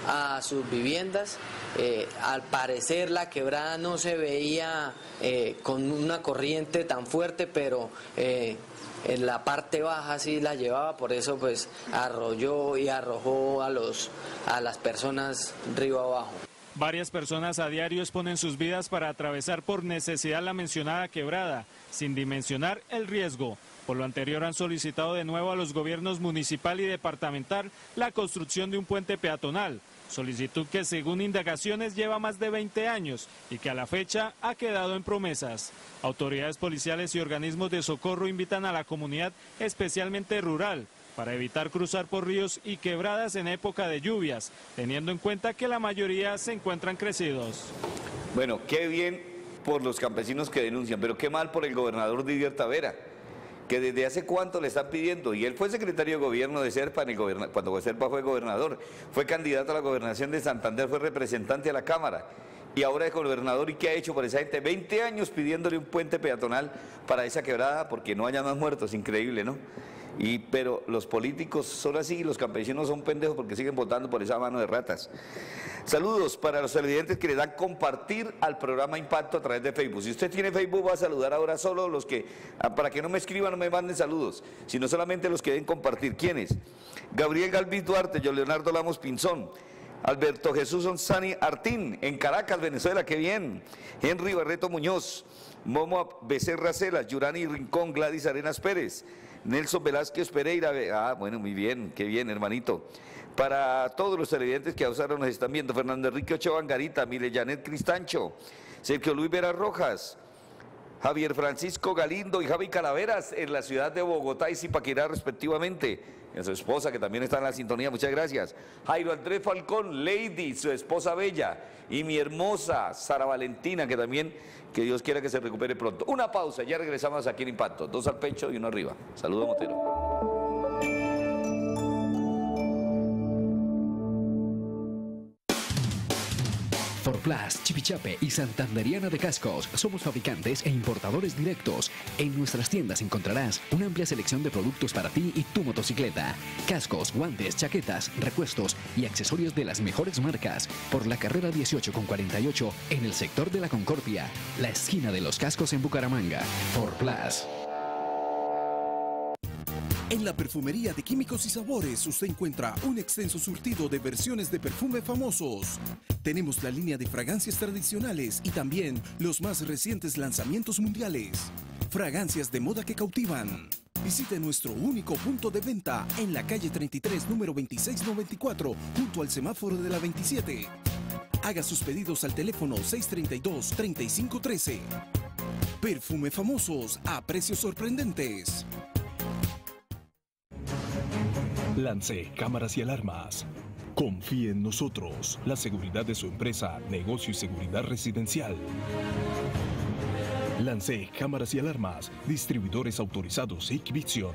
a sus viviendas. Eh, al parecer la quebrada no se veía eh, con una corriente tan fuerte, pero eh, en la parte baja sí la llevaba, por eso pues arrolló y arrojó a, los, a las personas río abajo. Varias personas a diario exponen sus vidas para atravesar por necesidad la mencionada quebrada, sin dimensionar el riesgo. Por lo anterior han solicitado de nuevo a los gobiernos municipal y departamental la construcción de un puente peatonal, solicitud que según indagaciones lleva más de veinte años y que a la fecha ha quedado en promesas. Autoridades policiales y organismos de socorro invitan a la comunidad, especialmente rural, para evitar cruzar por ríos y quebradas en época de lluvias, teniendo en cuenta que la mayoría se encuentran crecidos. Bueno, qué bien por los campesinos que denuncian, pero qué mal por el gobernador Didier Tavera, que desde hace cuánto le están pidiendo, y él fue secretario de gobierno de Serpa en el goberna, cuando Serpa fue gobernador, fue candidato a la gobernación de Santander, fue representante a la Cámara, y ahora es gobernador. ¿Y qué ha hecho por esa gente? veinte años pidiéndole un puente peatonal para esa quebrada, porque no haya más muertos, increíble, ¿no? Y, pero los políticos son así y los campesinos son pendejos porque siguen votando por esa mano de ratas. Saludos para los televidentes que le dan compartir al programa Impacto a través de Facebook. Si usted tiene Facebook, va a saludar ahora solo los que, para que no me escriban, no me manden saludos, sino solamente los que den compartir. ¿Quiénes? Gabriel Galvis Duarte, yo Leonardo Lamos Pinzón, Alberto Jesús Onsani Artín, en Caracas, Venezuela, qué bien. Henry Barreto Muñoz, Momo Becerra Celas, Yurani Rincón, Gladys Arenas Pérez, Nelson Velázquez Pereira. Ah, bueno, muy bien, qué bien, hermanito. Para todos los televidentes que ahora nos están viendo, Fernando Enrique Ochoa Angarita, Mire Janet Cristancho, Sergio Luis Vera Rojas, Javier Francisco Galindo y Javi Calaveras en la ciudad de Bogotá y Zipaquirá respectivamente, y a su esposa que también está en la sintonía, muchas gracias. Jairo Andrés Falcón, Lady, su esposa bella, y mi hermosa Sara Valentina, que también, que Dios quiera que se recupere pronto. Una pausa, ya regresamos aquí en Impacto, dos al pecho y uno arriba. Saludos, Motero. Forplas, Chipichape y Santanderiana de Cascos. Somos fabricantes e importadores directos. En nuestras tiendas encontrarás una amplia selección de productos para ti y tu motocicleta. Cascos, guantes, chaquetas, repuestos y accesorios de las mejores marcas. Por la carrera dieciocho con cuarenta y ocho en el sector de la Concordia, la esquina de los cascos en Bucaramanga. Forplas. En la perfumería de Químicos y Sabores usted encuentra un extenso surtido de versiones de perfume famosos. Tenemos la línea de fragancias tradicionales y también los más recientes lanzamientos mundiales. Fragancias de moda que cautivan. Visite nuestro único punto de venta en la calle treinta y tres, número veintiséis noventa y cuatro, junto al semáforo de la veintisiete. Haga sus pedidos al teléfono seis treinta y dos, treinta y cinco trece. Perfume famosos a precios sorprendentes. Lance Cámaras y Alarmas. Confíe en nosotros. La seguridad de su empresa, negocio y seguridad residencial. Lance Cámaras y Alarmas. Distribuidores autorizados Hikvision.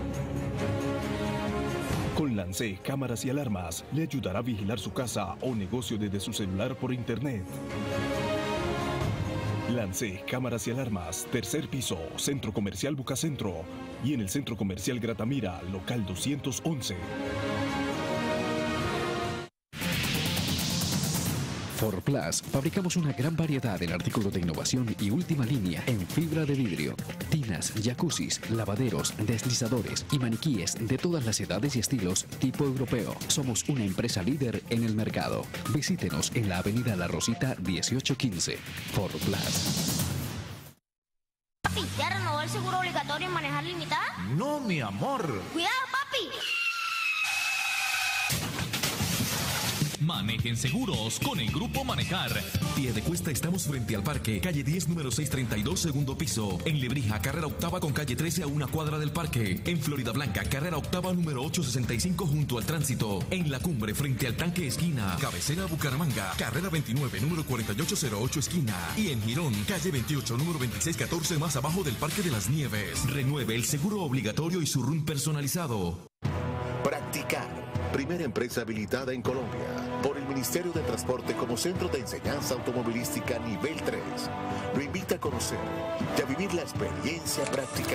Con Lance Cámaras y Alarmas le ayudará a vigilar su casa o negocio desde su celular por internet. Lance Cámaras y Alarmas, tercer piso, Centro Comercial Bucacentro y en el Centro Comercial Gratamira, local doscientos once. Forplas, fabricamos una gran variedad de artículos de innovación y última línea en fibra de vidrio. Tinas, jacuzzis, lavaderos, deslizadores y maniquíes de todas las edades y estilos tipo europeo. Somos una empresa líder en el mercado. Visítenos en la avenida La Rosita dieciocho quince. Forplas. Papi, ¿ya renovó el seguro obligatorio en manejar limitada? No, mi amor. ¡Cuidado, papi! Manejen seguros con el Grupo Manejar. Pie de Cuesta estamos frente al parque, calle diez, número seiscientos treinta y dos, segundo piso. En Lebrija, carrera octava con calle trece a una cuadra del parque. En Florida Blanca, carrera octava número ochocientos sesenta y cinco junto al tránsito. En La Cumbre, frente al tanque esquina. Cabecera Bucaramanga, carrera veintinueve, número cuarenta y ocho cero ocho esquina. Y en Girón, calle veintiocho, número veintiséis catorce más abajo del Parque de las Nieves. Renueve el seguro obligatorio y su R U N personalizado. Practicar. Primera empresa habilitada en Colombia por el Ministerio de Transporte como centro de enseñanza automovilística nivel tres. Lo invita a conocer y a vivir la experiencia Practicar.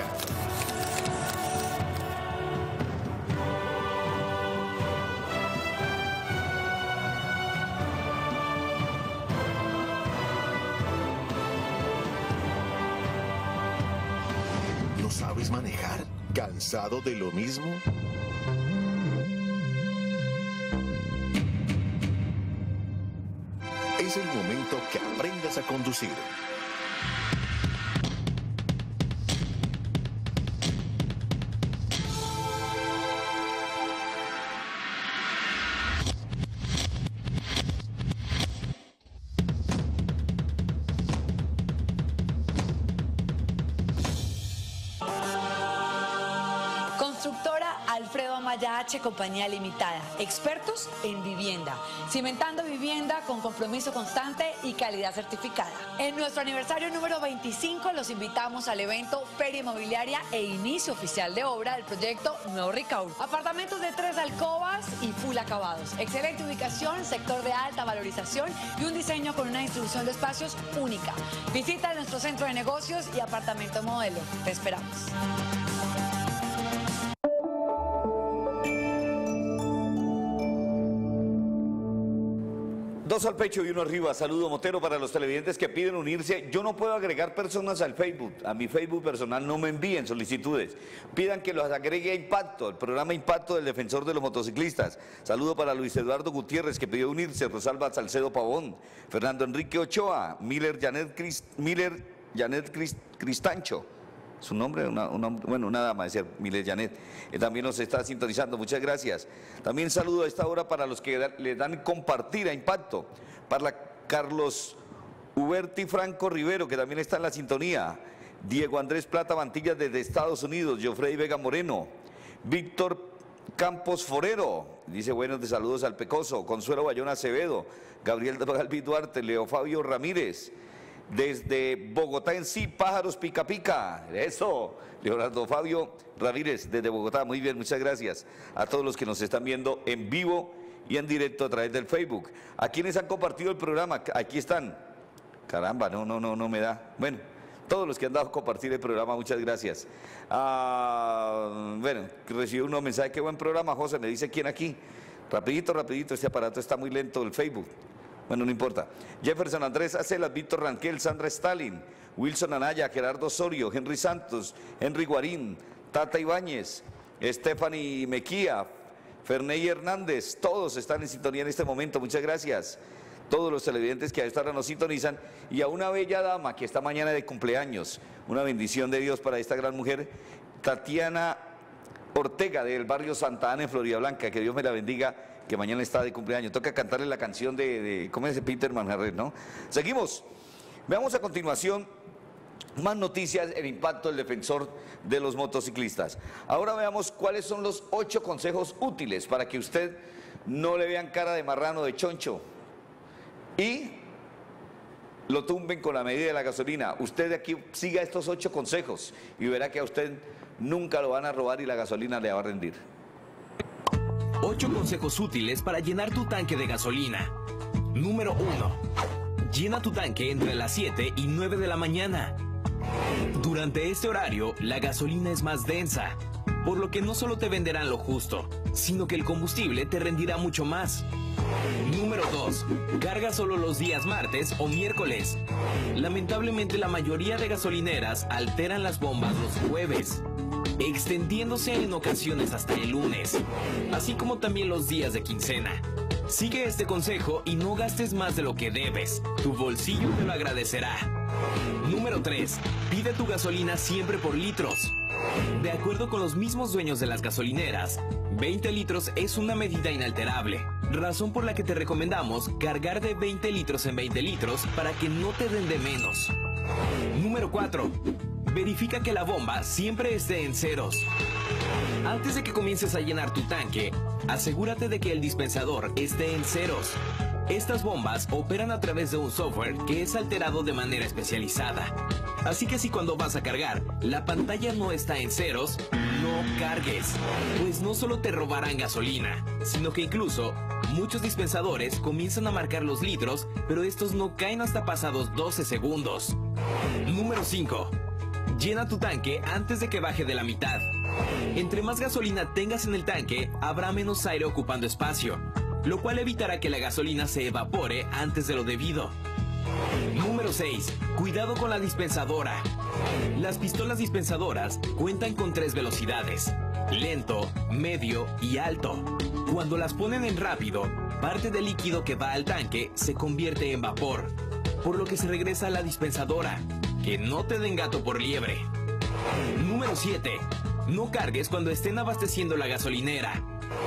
¿No sabes manejar? ¿Cansado de lo mismo? Es el momento que aprendas a conducir. Constructora Alfredo Amaya H, Compañía Limitada, expertos en vivienda, cimentando vivienda con compromiso constante y calidad certificada. En nuestro aniversario número veinticinco los invitamos al evento Feria Inmobiliaria e inicio oficial de obra del proyecto Nuevo Ricaurte. Apartamentos de tres alcobas y full acabados, excelente ubicación, sector de alta valorización y un diseño con una distribución de espacios única. Visita nuestro centro de negocios y apartamento modelo. Te esperamos. Dos al pecho y uno arriba. Saludo Motero para los televidentes que piden unirse. Yo no puedo agregar personas al Facebook. A mi Facebook personal no me envíen solicitudes. Pidan que los agregue a Impacto, el programa Impacto del Defensor de los Motociclistas. Saludo para Luis Eduardo Gutiérrez que pidió unirse. Rosalba Salcedo Pavón, Fernando Enrique Ochoa, Miller Janet, Crist, Miller Janet Crist, Cristancho. Su nombre, una, una, bueno, una dama, decía Miller Janet, eh, también nos está sintonizando, muchas gracias. También saludo a esta hora para los que da, le dan compartir a Impacto, para Carlos Huberti Franco Rivero, que también está en la sintonía, Diego Andrés Plata Mantilla desde Estados Unidos, Jofrey Vega Moreno, Víctor Campos Forero, dice buenos de saludos al Pecoso, Consuelo Bayona Acevedo, Gabriel Galvi Duarte, Leo Fabio Ramírez, desde Bogotá en sí, Pájaros Pica Pica, eso, Leonardo Fabio Ramírez desde Bogotá, muy bien, muchas gracias a todos los que nos están viendo en vivo y en directo a través del Facebook. ¿A quienes han compartido el programa? Aquí están. Caramba, no, no, no, no me da. Bueno, todos los que han dado a compartir el programa, muchas gracias. Ah, bueno, recibí unos mensajes, qué buen programa, José, me dice quién aquí. Rapidito, rapidito, este aparato está muy lento, el Facebook. Bueno, no importa. Jefferson Andrés Acelas, Víctor Ranquel, Sandra Stalin, Wilson Anaya, Gerardo Osorio, Henry Santos, Henry Guarín, Tata Ibáñez, Stephanie Mequía, Ferney Hernández, todos están en sintonía en este momento, muchas gracias. Todos los televidentes que a esta hora nos sintonizan, y a una bella dama que esta mañana de cumpleaños, una bendición de Dios para esta gran mujer, Tatiana Ortega del barrio Santa Ana en Florida Blanca, que Dios me la bendiga, que mañana está de cumpleaños. Toca cantarle la canción de, de ¿cómo es? Peter Manjarres, ¿no? Seguimos. Veamos a continuación más noticias, el impacto del defensor de los motociclistas. Ahora veamos cuáles son los ocho consejos útiles para que usted no le vean cara de marrano, de choncho, y lo tumben con la medida de la gasolina. Usted de aquí siga estos ocho consejos y verá que a usted nunca lo van a robar y la gasolina le va a rendir. ocho consejos útiles para llenar tu tanque de gasolina. Número uno. Llena tu tanque entre las siete y nueve de la mañana. Durante este horario, la gasolina es más densa, por lo que no solo te venderán lo justo, sino que el combustible te rendirá mucho más. Número dos. Carga solo los días martes o miércoles. Lamentablemente la mayoría de gasolineras alteran las bombas los jueves, extendiéndose en ocasiones hasta el lunes, así como también los días de quincena. Sigue este consejo y no gastes más de lo que debes. Tu bolsillo te lo agradecerá. Número tres. Pide tu gasolina siempre por litros. De acuerdo con los mismos dueños de las gasolineras, veinte litros es una medida inalterable, razón por la que te recomendamos cargar de veinte litros en veinte litros para que no te den de menos. Número cuatro. Verifica que la bomba siempre esté en ceros. Antes de que comiences a llenar tu tanque, asegúrate de que el dispensador esté en ceros. Estas bombas operan a través de un software que es alterado de manera especializada. Así que si cuando vas a cargar, la pantalla no está en ceros, no cargues, pues no solo te robarán gasolina, sino que incluso muchos dispensadores comienzan a marcar los litros, pero estos no caen hasta pasados doce segundos. Número cinco. Llena tu tanque antes de que baje de la mitad. Entre más gasolina tengas en el tanque, habrá menos aire ocupando espacio, lo cual evitará que la gasolina se evapore antes de lo debido. Número seis. Cuidado con la dispensadora. Las pistolas dispensadoras cuentan con tres velocidades: lento, medio y alto. Cuando las ponen en rápido, parte del líquido que va al tanque se convierte en vapor, por lo que se regresa a la dispensadora. Que no te den gato por liebre. Número siete. No cargues cuando estén abasteciendo la gasolinera.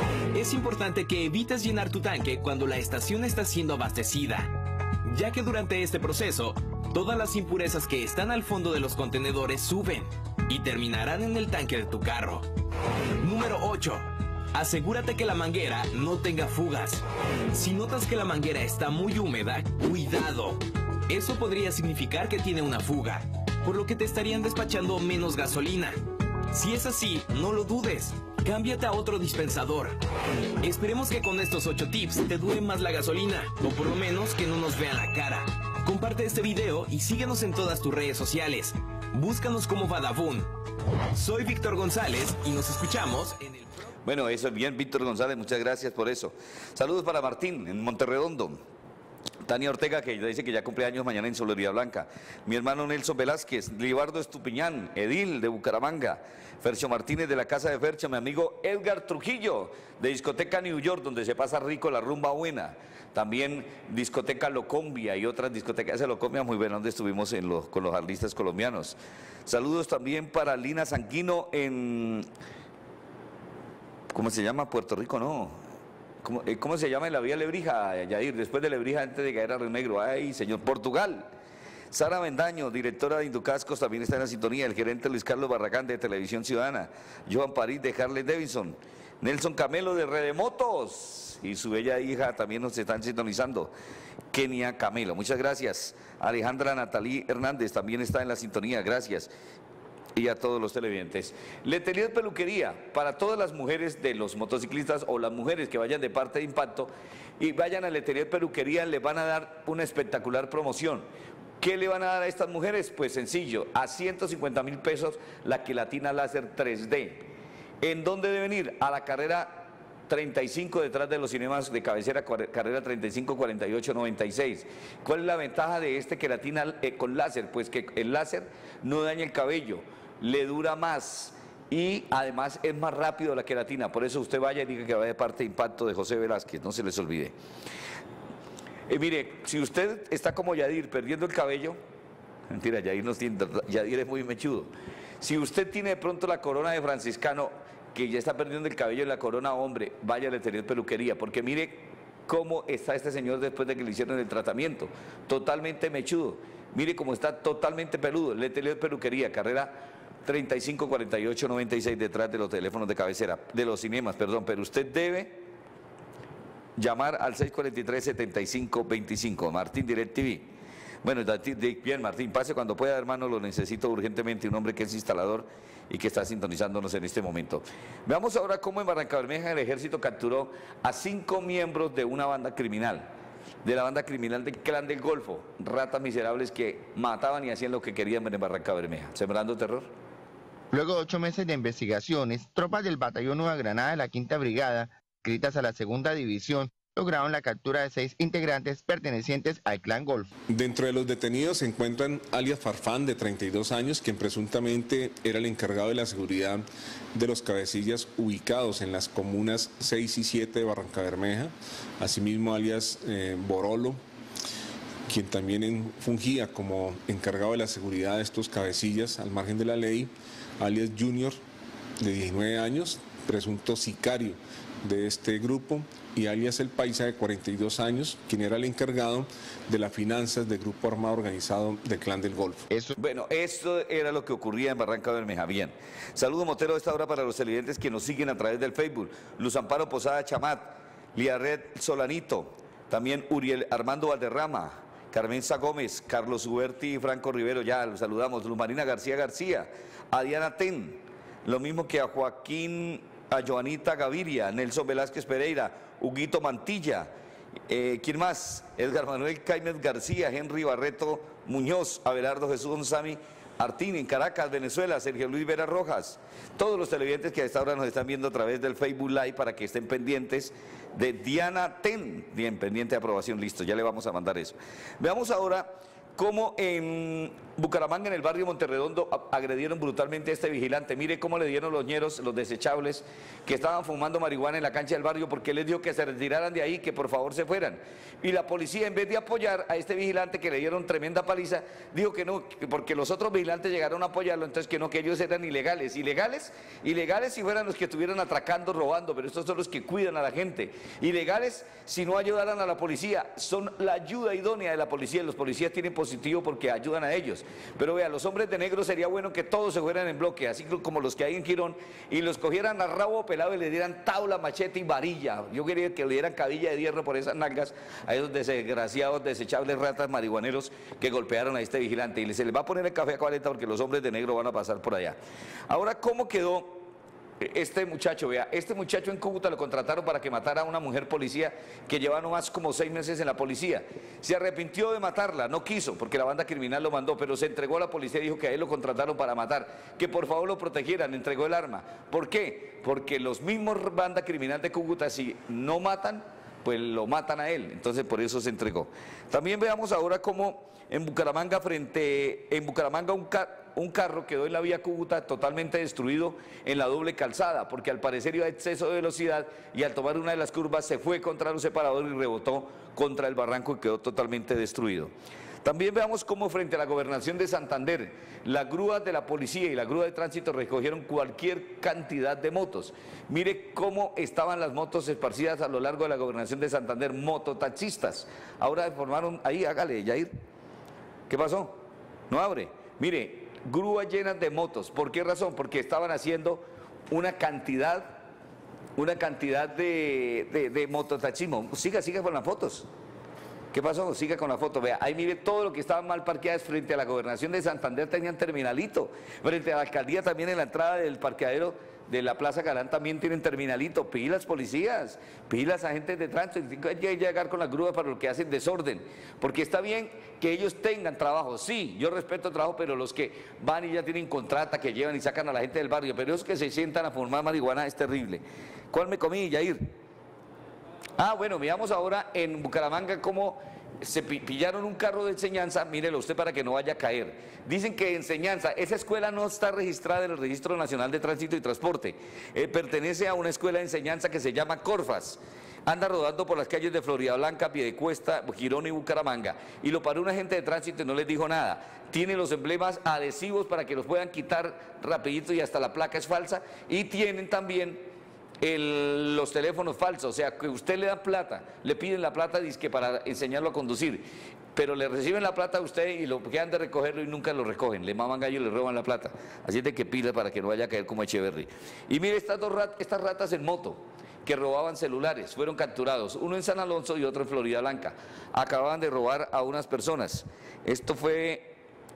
Es importante que evites llenar tu tanque cuando la estación está siendo abastecida, ya que durante este proceso, todas las impurezas que están al fondo de los contenedores suben y terminarán en el tanque de tu carro. Número ocho. Asegúrate que la manguera no tenga fugas. Si notas que la manguera está muy húmeda, cuidado. Eso podría significar que tiene una fuga, por lo que te estarían despachando menos gasolina. Si es así, no lo dudes. Cámbiate a otro dispensador. Esperemos que con estos ocho tips te dure más la gasolina, o por lo menos que no nos vean la cara. Comparte este video y síguenos en todas tus redes sociales. Búscanos como Badabun. Soy Víctor González y nos escuchamos en el... Bueno, eso es bien, Víctor González, muchas gracias por eso. Saludos para Martín, en Monterredondo. Tania Ortega, que dice que ya cumple años mañana en Florida Blanca. Mi hermano Nelson Velázquez, Libardo Estupiñán, Edil de Bucaramanga. Fercho Martínez de la Casa de Fercho, mi amigo Edgar Trujillo de Discoteca New York, donde se pasa rico la rumba buena. También Discoteca Locombia y otras discotecas de Locombia muy buenas, donde estuvimos en los, con los artistas colombianos. Saludos también para Lina Sanquino en... ¿Cómo se llama? Puerto Rico, no. ¿Cómo, eh, ¿Cómo se llama en la vía Lebrija, Yair? Después de Lebrija, antes de caer a Río Negro. Ay, señor, Portugal. Sara Bendaño, directora de Inducascos, también está en la sintonía. El gerente Luis Carlos Barragán de Televisión Ciudadana. Joan París de Harley Davidson. Nelson Camelo de Redemotos. Y su bella hija también nos están sintonizando. Kenia Camelo, muchas gracias. Alejandra Natalí Hernández también está en la sintonía, gracias. y a todos los televidentes. Letelier Peluquería, para todas las mujeres de los motociclistas o las mujeres que vayan de parte de Impacto y vayan a Letelier Peluquería, les van a dar una espectacular promoción. ¿Qué le van a dar a estas mujeres? Pues sencillo, a ciento cincuenta mil pesos la queratina láser tres D. ¿En dónde deben ir? A la carrera treinta y cinco detrás de los cinemas de cabecera, carrera treinta y cinco cuarenta y ocho noventa y seis. ¿Cuál es la ventaja de este queratina eh, con láser? Pues que el láser no daña el cabello, le dura más y además es más rápido la queratina. Por eso usted vaya y diga que va de parte de Impacto de José Velázquez, no se les olvide. Eh, mire, si usted está como Yadir perdiendo el cabello, mentira, Yadir, no tiene, Yadir es muy mechudo. Si usted tiene de pronto la corona de franciscano, que ya está perdiendo el cabello en la corona, hombre, vaya a Letelier Peluquería, porque mire cómo está este señor después de que le hicieron el tratamiento, totalmente mechudo, mire cómo está totalmente peludo. Letelier Peluquería, carrera treinta y cinco cuarenta y ocho noventa y seis, detrás de los teléfonos de cabecera, de los cinemas, perdón, pero usted debe llamar al seis cuarenta y tres setenta y cinco veinticinco, Martín Direct T V. Bueno, bien, Martín, pase cuando pueda, hermano, lo necesito urgentemente, un hombre que es instalador y que está sintonizándonos en este momento. Veamos ahora cómo en Barrancabermeja el ejército capturó a cinco miembros de una banda criminal, de la banda criminal del Clan del Golfo, ratas miserables que mataban y hacían lo que querían en Barrancabermeja. ¿Sembrando terror? Luego de ocho meses de investigaciones, tropas del Batallón Nueva Granada de la Quinta Brigada, adscritas a la Segunda División, lograron la captura de seis integrantes pertenecientes al Clan Golfo. Dentro de los detenidos se encuentran alias Farfán, de treinta y dos años, quien presuntamente era el encargado de la seguridad de los cabecillas ubicados en las comunas seis y siete de Barrancabermeja, asimismo alias eh, Borolo, quien también en, fungía como encargado de la seguridad de estos cabecillas al margen de la ley, alias Junior, de diecinueve años, presunto sicario de este grupo, y alias El Paisa, de cuarenta y dos años, quien era el encargado de las finanzas del grupo armado organizado del Clan del Golfo. Eso, bueno, esto era lo que ocurría en Barrancabermeja. Bien, saludo Motero a esta hora para los televidentes que nos siguen a través del Facebook. Luz Amparo Posada Chamat, Liaret Solanito, también Uriel Armando Valderrama, Carmenza Gómez, Carlos Huberti y Franco Rivero, ya los saludamos. Luz Marina García García, a Diana Ten, lo mismo que a Joaquín, a Joanita Gaviria, Nelson Velázquez Pereira, Huguito Mantilla, eh, ¿quién más? Edgar Manuel Caimes García, Henry Barreto Muñoz, Abelardo Jesús Onsami Artín en Caracas, Venezuela, Sergio Luis Vera Rojas, todos los televidentes que a esta hora nos están viendo a través del Facebook Live para que estén pendientes de Diana Ten, bien, pendiente de aprobación, listo, ya le vamos a mandar eso. Veamos ahora cómo en Bucaramanga, en el barrio Monterredondo, agredieron brutalmente a este vigilante. Mire cómo le dieron los ñeros, los desechables, que estaban fumando marihuana en la cancha del barrio, porque les dijo que se retiraran de ahí, que por favor se fueran. Y la policía, en vez de apoyar a este vigilante que le dieron tremenda paliza, dijo que no, porque los otros vigilantes llegaron a apoyarlo, entonces que no, que ellos eran ilegales. Ilegales, ilegales si fueran los que estuvieran atracando, robando, pero estos son los que cuidan a la gente. Ilegales si no ayudaran a la policía, son la ayuda idónea de la policía. Los policías tienen positivo porque ayudan a ellos. Pero vea, los hombres de negro sería bueno que todos se fueran en bloque, así como los que hay en Girón, y los cogieran a rabo pelado y le dieran tabla, machete y varilla. Yo quería que le dieran cabilla de hierro por esas nalgas a esos desgraciados, desechables ratas marihuaneros que golpearon a este vigilante. Y se les va a poner el café a cuarenta porque los hombres de negro van a pasar por allá. Ahora, ¿cómo quedó este muchacho? Vea, este muchacho en Cúcuta lo contrataron para que matara a una mujer policía que llevaba nomás como seis meses en la policía. Se arrepintió de matarla, no quiso, porque la banda criminal lo mandó, pero se entregó a la policía y dijo que a él lo contrataron para matar, que por favor lo protegieran, entregó el arma. ¿Por qué? Porque los mismos banda criminal de Cúcuta, si no matan, pues lo matan a él, entonces por eso se entregó. También veamos ahora cómo en Bucaramanga, frente, en Bucaramanga un carro, un carro quedó en la vía Cúcuta totalmente destruido en la doble calzada, porque al parecer iba a exceso de velocidad y al tomar una de las curvas se fue contra los separadores y rebotó contra el barranco y quedó totalmente destruido. También veamos cómo frente a la gobernación de Santander, las grúas de la policía y la grúa de tránsito recogieron cualquier cantidad de motos. Mire cómo estaban las motos esparcidas a lo largo de la gobernación de Santander, mototaxistas. Ahora formaron, ahí hágale, Yair. ¿Qué pasó? No abre. Mire, grúas llenas de motos. ¿Por qué razón? Porque estaban haciendo una cantidad, una cantidad de, de, de mototaxismo. Siga, siga con las fotos. ¿Qué pasó? Siga con la foto. Vea, ahí mire todo lo que estaba mal parqueadas frente a la gobernación de Santander, tenían terminalito. Frente a la alcaldía también en la entrada del parqueadero de la Plaza Galán también tienen terminalito. Pilas, policías, pilas, agentes de tránsito. Hay que llegar con las grúas para lo que hacen desorden. Porque está bien que ellos tengan trabajo. Sí, yo respeto el trabajo, pero los que van y ya tienen contrata, que llevan y sacan a la gente del barrio, pero esos que se sientan a fumar marihuana es terrible. ¿Cuál me comí, Yair? Ah, bueno, veamos ahora en Bucaramanga cómo se pillaron un carro de enseñanza, mírelo usted para que no vaya a caer. Dicen que enseñanza, esa escuela no está registrada en el Registro Nacional de Tránsito y Transporte, eh, pertenece a una escuela de enseñanza que se llama Corfas. Anda rodando por las calles de Floridablanca, Piedecuesta, Girón y Bucaramanga. Y lo paró un agente de tránsito y no les dijo nada. Tiene los emblemas adhesivos para que los puedan quitar rapidito y hasta la placa es falsa. Y tienen también El, los teléfonos falsos, o sea, que usted le da plata, le piden la plata dizque para enseñarlo a conducir, pero le reciben la plata a usted y lo quedan de recogerlo y nunca lo recogen, le maman gallo y le roban la plata. Así es de que pila para que no vaya a caer como Echeverry. Y mire estas dos rat, estas ratas en moto que robaban celulares, fueron capturados, uno en San Alonso y otro en Floridablanca. Acababan de robar a unas personas. Esto fue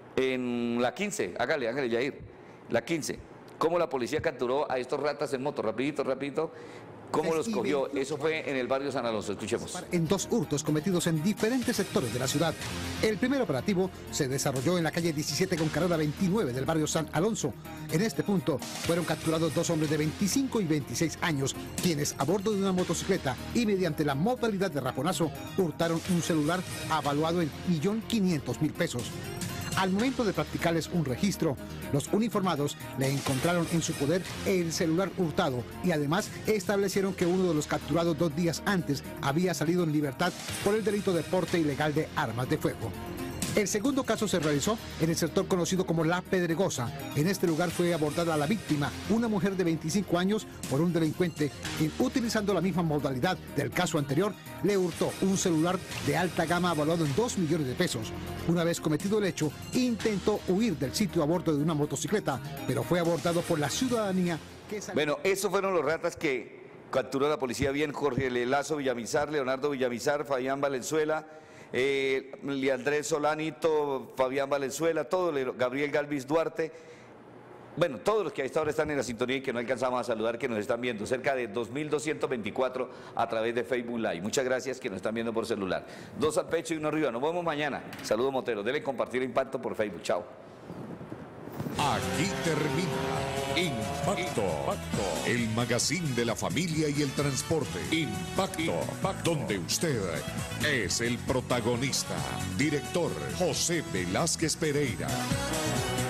en la quince, hágale, hágale Yair, la quince. ¿Cómo la policía capturó a estos ratas en moto? Rapidito, rapidito. ¿Cómo los cogió? Eso fue en el barrio San Alonso. Escuchemos. En dos hurtos cometidos en diferentes sectores de la ciudad. El primer operativo se desarrolló en la calle diecisiete con carrera veintinueve del barrio San Alonso. En este punto fueron capturados dos hombres de veinticinco y veintiséis años, quienes a bordo de una motocicleta y mediante la modalidad de raponazo hurtaron un celular avaluado en un millón quinientos mil pesos. Al momento de practicarles un registro, los uniformados le encontraron en su poder el celular hurtado y además establecieron que uno de los capturados dos días antes había salido en libertad por el delito de porte ilegal de armas de fuego. El segundo caso se realizó en el sector conocido como La Pedregosa. En este lugar fue abordada la víctima, una mujer de veinticinco años, por un delincuente quien, utilizando la misma modalidad del caso anterior, le hurtó un celular de alta gama evaluado en dos millones de pesos. Una vez cometido el hecho, intentó huir del sitio a bordo de una motocicleta, pero fue abordado por la ciudadanía que salió... Bueno, esos fueron los ratas que capturó la policía bien: Jorge Lazo Villamizar, Leonardo Villamizar, Fabián Valenzuela, Eh, Leandrés Solanito, Fabián Valenzuela, todo, Gabriel Galvis Duarte, bueno, todos los que a esta hora están en la sintonía y que no alcanzamos a saludar, que nos están viendo, cerca de dos mil doscientos veinticuatro a través de Facebook Live. Muchas gracias que nos están viendo por celular. Dos al pecho y uno arriba. Nos vemos mañana. Saludos Motero. Dele compartir Impacto por Facebook. Chao. Aquí termina Impacto, Impacto, el magazine de la familia y el transporte. Impacto, Impacto, donde usted es el protagonista. Director José Velázquez Pereira.